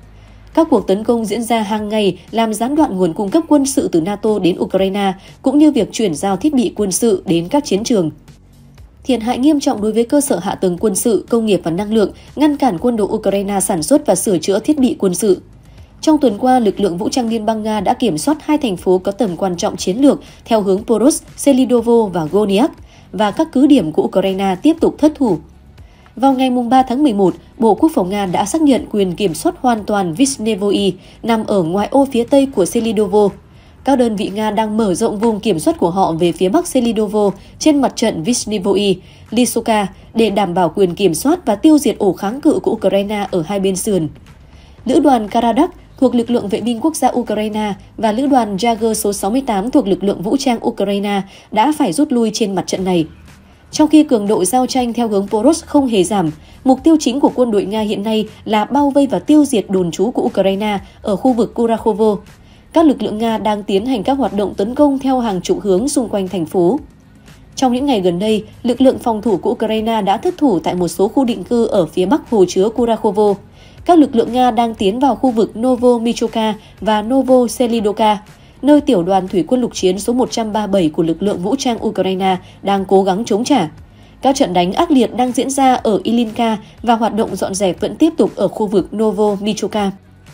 Các cuộc tấn công diễn ra hàng ngày làm gián đoạn nguồn cung cấp quân sự từ NATO đến Ukraine, cũng như việc chuyển giao thiết bị quân sự đến các chiến trường. Thiệt hại nghiêm trọng đối với cơ sở hạ tầng quân sự, công nghiệp và năng lượng, ngăn cản quân đội Ukraine sản xuất và sửa chữa thiết bị quân sự. Trong tuần qua, lực lượng vũ trang Liên bang Nga đã kiểm soát 2 thành phố có tầm quan trọng chiến lược theo hướng Poros, Selidovo và Goniak, và các cứ điểm của Ukraine tiếp tục thất thủ. Vào ngày 3 tháng 11, Bộ Quốc phòng Nga đã xác nhận quyền kiểm soát hoàn toàn Vishnevoi, nằm ở ngoại ô phía tây của Selidovo. Các đơn vị Nga đang mở rộng vùng kiểm soát của họ về phía bắc Selidovo trên mặt trận Vishnevoi, Lysoka để đảm bảo quyền kiểm soát và tiêu diệt ổ kháng cự của Ukraine ở hai bên sườn. Lữ đoàn Karadak thuộc lực lượng vệ binh quốc gia Ukraine và lữ đoàn Jager số 68 thuộc lực lượng vũ trang Ukraine đã phải rút lui trên mặt trận này. Trong khi cường độ giao tranh theo hướng Poros không hề giảm, mục tiêu chính của quân đội Nga hiện nay là bao vây và tiêu diệt đồn trú của Ukraine ở khu vực Kurakhovo. Các lực lượng Nga đang tiến hành các hoạt động tấn công theo hàng chục hướng xung quanh thành phố. Trong những ngày gần đây, lực lượng phòng thủ của Ukraine đã thất thủ tại một số khu định cư ở phía bắc hồ chứa Kurakhovo. Các lực lượng Nga đang tiến vào khu vực Novo-Michoka và Novo-Selidoka, nơi tiểu đoàn thủy quân lục chiến số 137 của lực lượng vũ trang Ukraine đang cố gắng chống trả. Các trận đánh ác liệt đang diễn ra ở Ilinka và hoạt động dọn dẹp vẫn tiếp tục ở khu vực Novo-Michoka.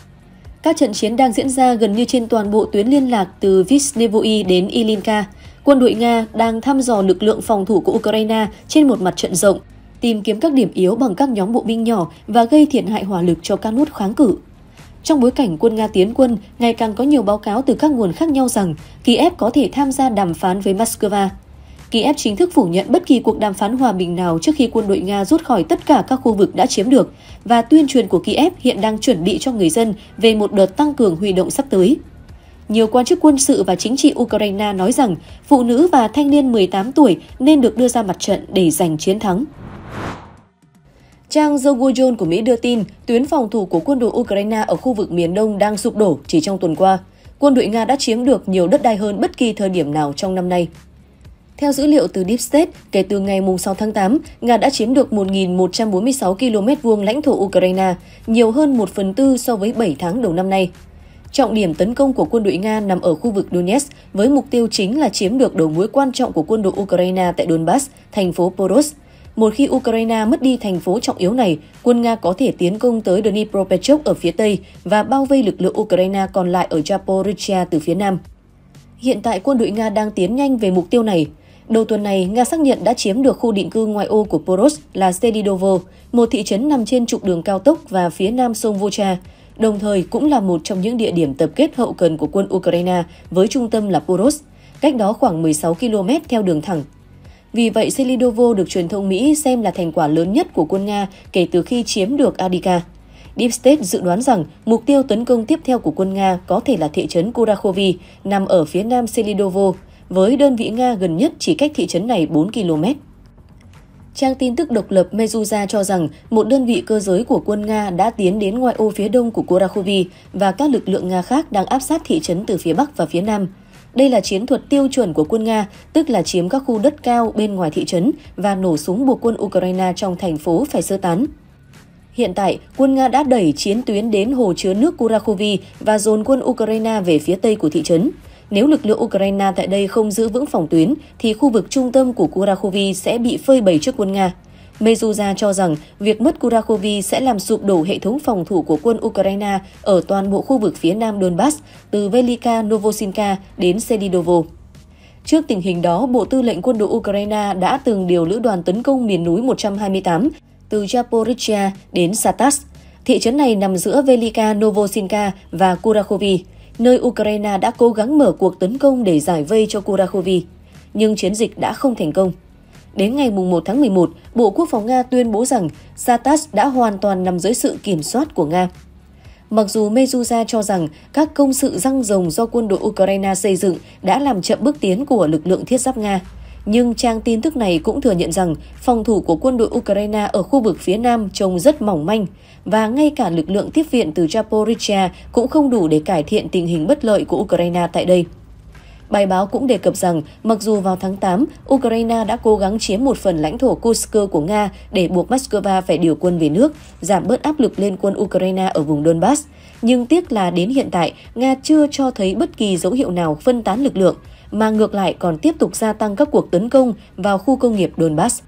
Các trận chiến đang diễn ra gần như trên toàn bộ tuyến liên lạc từ Vishnevoi đến Ilinka. Quân đội Nga đang thăm dò lực lượng phòng thủ của Ukraine trên một mặt trận rộng, tìm kiếm các điểm yếu bằng các nhóm bộ binh nhỏ và gây thiệt hại hỏa lực cho các nút kháng cự. Trong bối cảnh quân Nga tiến quân, ngày càng có nhiều báo cáo từ các nguồn khác nhau rằng Kiev có thể tham gia đàm phán với Moscow. Kiev chính thức phủ nhận bất kỳ cuộc đàm phán hòa bình nào trước khi quân đội Nga rút khỏi tất cả các khu vực đã chiếm được, và tuyên truyền của Kiev hiện đang chuẩn bị cho người dân về một đợt tăng cường huy động sắp tới. Nhiều quan chức quân sự và chính trị Ukraine nói rằng phụ nữ và thanh niên 18 tuổi nên được đưa ra mặt trận để giành chiến thắng. Trang The Guardian của Mỹ đưa tin tuyến phòng thủ của quân đội Ukraine ở khu vực miền Đông đang sụp đổ chỉ trong tuần qua. Quân đội Nga đã chiếm được nhiều đất đai hơn bất kỳ thời điểm nào trong năm nay. Theo dữ liệu từ Deep State, kể từ ngày 6 tháng 8, Nga đã chiếm được 1.146 km vuông lãnh thổ Ukraine, nhiều hơn 1/4 so với 7 tháng đầu năm nay. Trọng điểm tấn công của quân đội Nga nằm ở khu vực Donetsk với mục tiêu chính là chiếm được đầu mối quan trọng của quân đội Ukraine tại Donbass, thành phố Poros. Một khi Ukraine mất đi thành phố trọng yếu này, quân Nga có thể tiến công tới Dnipropetrovsk ở phía Tây và bao vây lực lượng Ukraine còn lại ở Zaporizhzhia từ phía Nam. Hiện tại quân đội Nga đang tiến nhanh về mục tiêu này. Đầu tuần này, Nga xác nhận đã chiếm được khu định cư ngoại ô của Poros là Selidovo, một thị trấn nằm trên trục đường cao tốc và phía nam sông Volga, đồng thời cũng là một trong những địa điểm tập kết hậu cần của quân Ukraine với trung tâm là Poros, cách đó khoảng 16 km theo đường thẳng. Vì vậy, Selidovo được truyền thông Mỹ xem là thành quả lớn nhất của quân Nga kể từ khi chiếm được Avdiivka. Deep State dự đoán rằng mục tiêu tấn công tiếp theo của quân Nga có thể là thị trấn Kurakhove nằm ở phía nam Selidovo, với đơn vị Nga gần nhất chỉ cách thị trấn này 4 km. Trang tin tức độc lập Meduza cho rằng một đơn vị cơ giới của quân Nga đã tiến đến ngoại ô phía đông của Kurakhove và các lực lượng Nga khác đang áp sát thị trấn từ phía bắc và phía nam. Đây là chiến thuật tiêu chuẩn của quân Nga, tức là chiếm các khu đất cao bên ngoài thị trấn và nổ súng buộc quân Ukraine trong thành phố phải sơ tán. Hiện tại, quân Nga đã đẩy chiến tuyến đến hồ chứa nước Kurakhove và dồn quân Ukraine về phía tây của thị trấn. Nếu lực lượng Ukraine tại đây không giữ vững phòng tuyến, thì khu vực trung tâm của Kurakhove sẽ bị phơi bày trước quân Nga. Meduza cho rằng việc mất Kurakhove sẽ làm sụp đổ hệ thống phòng thủ của quân Ukraine ở toàn bộ khu vực phía nam Donbass, từ Velika Novosilka đến Selidovo. Trước tình hình đó, Bộ Tư lệnh Quân đội Ukraine đã từng điều lữ đoàn tấn công miền núi 128 từ Zaporizhzhia đến Satas. Thị trấn này nằm giữa Velika Novosilka và Kurakhove, nơi Ukraine đã cố gắng mở cuộc tấn công để giải vây cho Kurakhove. Nhưng chiến dịch đã không thành công. Đến ngày 1 tháng 11, Bộ Quốc phòng Nga tuyên bố rằng Satas đã hoàn toàn nằm dưới sự kiểm soát của Nga. Mặc dù Meduza cho rằng các công sự răng rồng do quân đội Ukraine xây dựng đã làm chậm bước tiến của lực lượng thiết giáp Nga, nhưng trang tin tức này cũng thừa nhận rằng phòng thủ của quân đội Ukraine ở khu vực phía nam trông rất mỏng manh và ngay cả lực lượng tiếp viện từ Zaporizhzhia cũng không đủ để cải thiện tình hình bất lợi của Ukraine tại đây. Bài báo cũng đề cập rằng mặc dù vào tháng 8, Ukraine đã cố gắng chiếm một phần lãnh thổ Kursk của Nga để buộc Moscow phải điều quân về nước, giảm bớt áp lực lên quân Ukraine ở vùng Donbass, nhưng tiếc là đến hiện tại, Nga chưa cho thấy bất kỳ dấu hiệu nào phân tán lực lượng, mà ngược lại còn tiếp tục gia tăng các cuộc tấn công vào khu công nghiệp Donbass.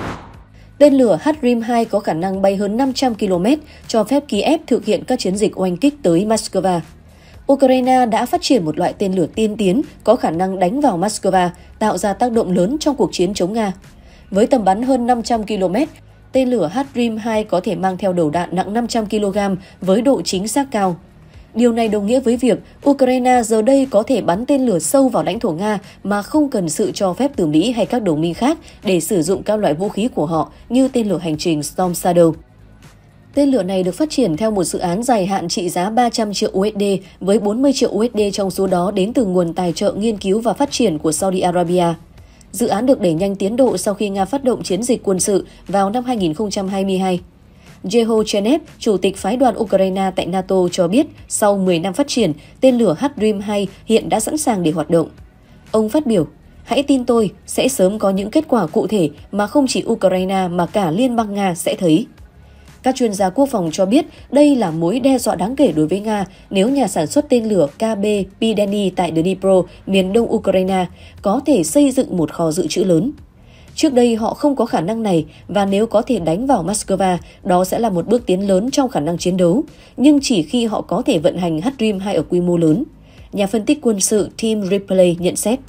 Tên lửa HRIM-2 có khả năng bay hơn 500 km, cho phép Kiev thực hiện các chiến dịch oanh kích tới Moscow. Ukraine đã phát triển một loại tên lửa tiên tiến có khả năng đánh vào Moscow, tạo ra tác động lớn trong cuộc chiến chống Nga. Với tầm bắn hơn 500 km, tên lửa HRIM-2 có thể mang theo đầu đạn nặng 500 kg với độ chính xác cao. Điều này đồng nghĩa với việc Ukraine giờ đây có thể bắn tên lửa sâu vào lãnh thổ Nga mà không cần sự cho phép từ Mỹ hay các đồng minh khác để sử dụng các loại vũ khí của họ như tên lửa hành trình Storm Shadow. Tên lửa này được phát triển theo một dự án dài hạn trị giá 300 triệu USD với 40 triệu USD trong số đó đến từ nguồn tài trợ nghiên cứu và phát triển của Saudi Arabia. Dự án được đẩy nhanh tiến độ sau khi Nga phát động chiến dịch quân sự vào năm 2022. Yehoo Chenev, chủ tịch phái đoàn Ukraine tại NATO cho biết sau 10 năm phát triển, tên lửa HRIM-2 hiện đã sẵn sàng để hoạt động. Ông phát biểu, hãy tin tôi, sẽ sớm có những kết quả cụ thể mà không chỉ Ukraine mà cả Liên bang Nga sẽ thấy. Các chuyên gia quốc phòng cho biết đây là mối đe dọa đáng kể đối với Nga nếu nhà sản xuất tên lửa KB Pideny tại Dnipro, miền đông Ukraine, có thể xây dựng một kho dự trữ lớn. Trước đây họ không có khả năng này và nếu có thể đánh vào Moscow, đó sẽ là một bước tiến lớn trong khả năng chiến đấu, nhưng chỉ khi họ có thể vận hành HRIM-2 ở quy mô lớn. Nhà phân tích quân sự Tim Ripley nhận xét.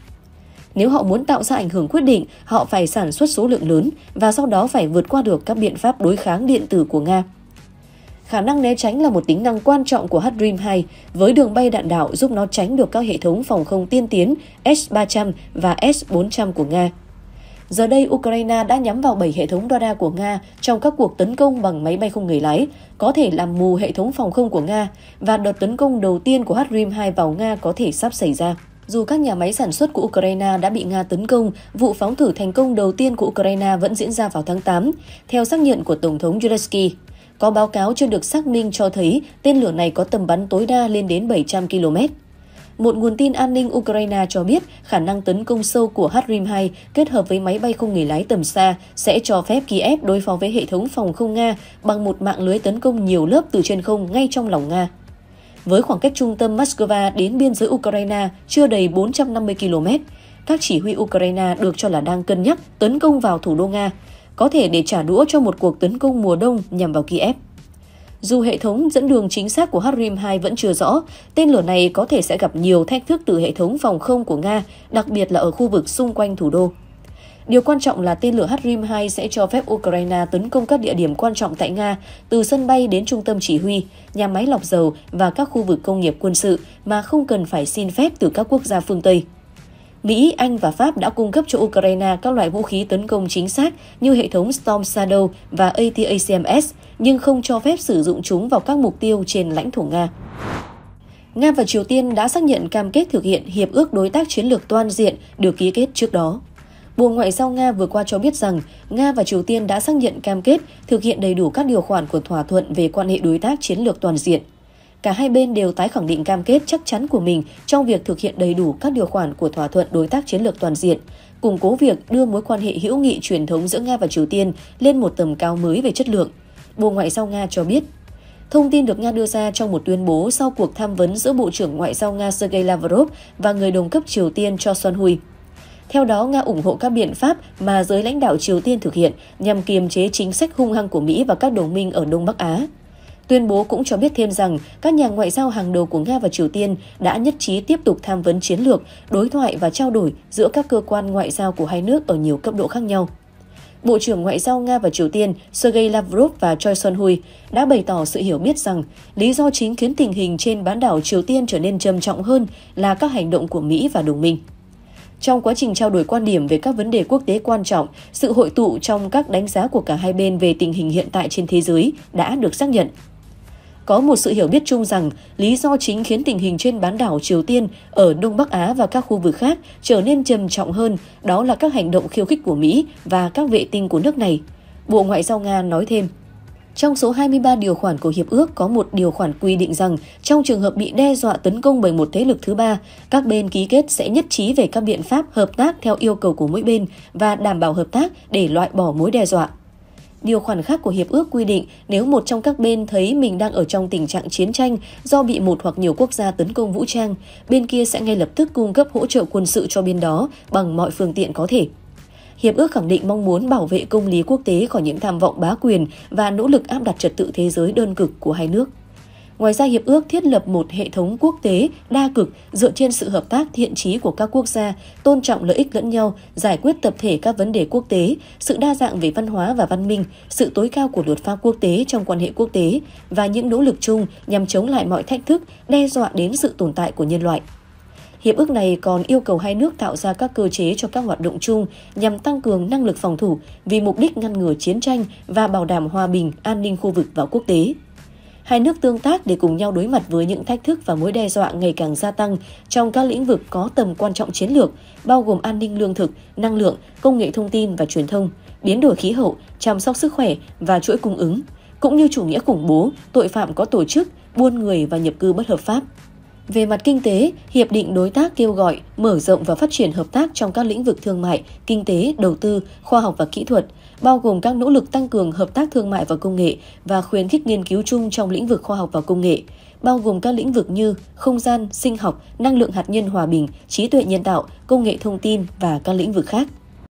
Nếu họ muốn tạo ra ảnh hưởng quyết định, họ phải sản xuất số lượng lớn và sau đó phải vượt qua được các biện pháp đối kháng điện tử của Nga. Khả năng né tránh là một tính năng quan trọng của HRIM-2 với đường bay đạn đạo giúp nó tránh được các hệ thống phòng không tiên tiến S-300 và S-400 của Nga. Giờ đây, Ukraine đã nhắm vào 7 hệ thống radar của Nga trong các cuộc tấn công bằng máy bay không người lái, có thể làm mù hệ thống phòng không của Nga, và đợt tấn công đầu tiên của HRIM-2 vào Nga có thể sắp xảy ra. Dù các nhà máy sản xuất của Ukraine đã bị Nga tấn công, vụ phóng thử thành công đầu tiên của Ukraine vẫn diễn ra vào tháng 8, theo xác nhận của Tổng thống Zelensky. Có báo cáo chưa được xác minh cho thấy tên lửa này có tầm bắn tối đa lên đến 700 km. Một nguồn tin an ninh Ukraine cho biết khả năng tấn công sâu của HRIM-2 kết hợp với máy bay không người lái tầm xa sẽ cho phép Kiev đối phó với hệ thống phòng không Nga bằng một mạng lưới tấn công nhiều lớp từ trên không ngay trong lòng Nga. Với khoảng cách trung tâm Moscow đến biên giới Ukraine chưa đầy 450 km, các chỉ huy Ukraine được cho là đang cân nhắc tấn công vào thủ đô Nga, có thể để trả đũa cho một cuộc tấn công mùa đông nhằm vào Kiev. Dù hệ thống dẫn đường chính xác của HIMARS-2 vẫn chưa rõ, tên lửa này có thể sẽ gặp nhiều thách thức từ hệ thống phòng không của Nga, đặc biệt là ở khu vực xung quanh thủ đô. Điều quan trọng là tên lửa HIMARS-2 sẽ cho phép Ukraine tấn công các địa điểm quan trọng tại Nga, từ sân bay đến trung tâm chỉ huy, nhà máy lọc dầu và các khu vực công nghiệp quân sự mà không cần phải xin phép từ các quốc gia phương Tây. Mỹ, Anh và Pháp đã cung cấp cho Ukraine các loại vũ khí tấn công chính xác như hệ thống Storm Shadow và ATACMS, nhưng không cho phép sử dụng chúng vào các mục tiêu trên lãnh thổ Nga. Nga và Triều Tiên đã xác nhận cam kết thực hiện Hiệp ước Đối tác Chiến lược Toàn diện được ký kết trước đó. Bộ Ngoại giao Nga vừa qua cho biết rằng Nga và Triều Tiên đã xác nhận cam kết thực hiện đầy đủ các điều khoản của thỏa thuận về quan hệ đối tác chiến lược toàn diện. Cả hai bên đều tái khẳng định cam kết chắc chắn của mình trong việc thực hiện đầy đủ các điều khoản của thỏa thuận đối tác chiến lược toàn diện, củng cố việc đưa mối quan hệ hữu nghị truyền thống giữa Nga và Triều Tiên lên một tầm cao mới về chất lượng. Bộ Ngoại giao Nga cho biết. Thông tin được Nga đưa ra trong một tuyên bố sau cuộc tham vấn giữa Bộ trưởng Ngoại giao Nga Sergei Lavrov và người đồng cấp Triều Tiên Cho Son-hui. Theo đó, Nga ủng hộ các biện pháp mà giới lãnh đạo Triều Tiên thực hiện nhằm kiềm chế chính sách hung hăng của Mỹ và các đồng minh ở Đông Bắc Á. Tuyên bố cũng cho biết thêm rằng các nhà ngoại giao hàng đầu của Nga và Triều Tiên đã nhất trí tiếp tục tham vấn chiến lược, đối thoại và trao đổi giữa các cơ quan ngoại giao của hai nước ở nhiều cấp độ khác nhau. Bộ trưởng Ngoại giao Nga và Triều Tiên Sergei Lavrov và Choi Son-hui đã bày tỏ sự hiểu biết rằng lý do chính khiến tình hình trên bán đảo Triều Tiên trở nên trầm trọng hơn là các hành động của Mỹ và đồng minh. Trong quá trình trao đổi quan điểm về các vấn đề quốc tế quan trọng, sự hội tụ trong các đánh giá của cả hai bên về tình hình hiện tại trên thế giới đã được xác nhận. Có một sự hiểu biết chung rằng lý do chính khiến tình hình trên bán đảo Triều Tiên ở Đông Bắc Á và các khu vực khác trở nên trầm trọng hơn, đó là các hành động khiêu khích của Mỹ và các vệ tinh của nước này. Bộ Ngoại giao Nga nói thêm. Trong số 23 điều khoản của Hiệp ước có một điều khoản quy định rằng trong trường hợp bị đe dọa tấn công bởi một thế lực thứ ba, các bên ký kết sẽ nhất trí về các biện pháp hợp tác theo yêu cầu của mỗi bên và đảm bảo hợp tác để loại bỏ mối đe dọa. Điều khoản khác của Hiệp ước quy định nếu một trong các bên thấy mình đang ở trong tình trạng chiến tranh do bị một hoặc nhiều quốc gia tấn công vũ trang, bên kia sẽ ngay lập tức cung cấp hỗ trợ quân sự cho bên đó bằng mọi phương tiện có thể. Hiệp ước khẳng định mong muốn bảo vệ công lý quốc tế khỏi những tham vọng bá quyền và nỗ lực áp đặt trật tự thế giới đơn cực của hai nước. Ngoài ra, Hiệp ước thiết lập một hệ thống quốc tế đa cực dựa trên sự hợp tác thiện chí của các quốc gia, tôn trọng lợi ích lẫn nhau, giải quyết tập thể các vấn đề quốc tế, sự đa dạng về văn hóa và văn minh, sự tối cao của luật pháp quốc tế trong quan hệ quốc tế và những nỗ lực chung nhằm chống lại mọi thách thức, đe dọa đến sự tồn tại của nhân loại. Hiệp ước này còn yêu cầu hai nước tạo ra các cơ chế cho các hoạt động chung nhằm tăng cường năng lực phòng thủ vì mục đích ngăn ngừa chiến tranh và bảo đảm hòa bình, an ninh khu vực và quốc tế. Hai nước tương tác để cùng nhau đối mặt với những thách thức và mối đe dọa ngày càng gia tăng trong các lĩnh vực có tầm quan trọng chiến lược, bao gồm an ninh lương thực, năng lượng, công nghệ thông tin và truyền thông, biến đổi khí hậu, chăm sóc sức khỏe và chuỗi cung ứng, cũng như chủ nghĩa khủng bố, tội phạm có tổ chức, buôn người và nhập cư bất hợp pháp. Về mặt kinh tế, Hiệp định Đối tác kêu gọi mở rộng và phát triển hợp tác trong các lĩnh vực thương mại, kinh tế, đầu tư, khoa học và kỹ thuật, bao gồm các nỗ lực tăng cường hợp tác thương mại và công nghệ và khuyến khích nghiên cứu chung trong lĩnh vực khoa học và công nghệ, bao gồm các lĩnh vực như không gian, sinh học, năng lượng hạt nhân hòa bình, trí tuệ nhân tạo, công nghệ thông tin và các lĩnh vực khác.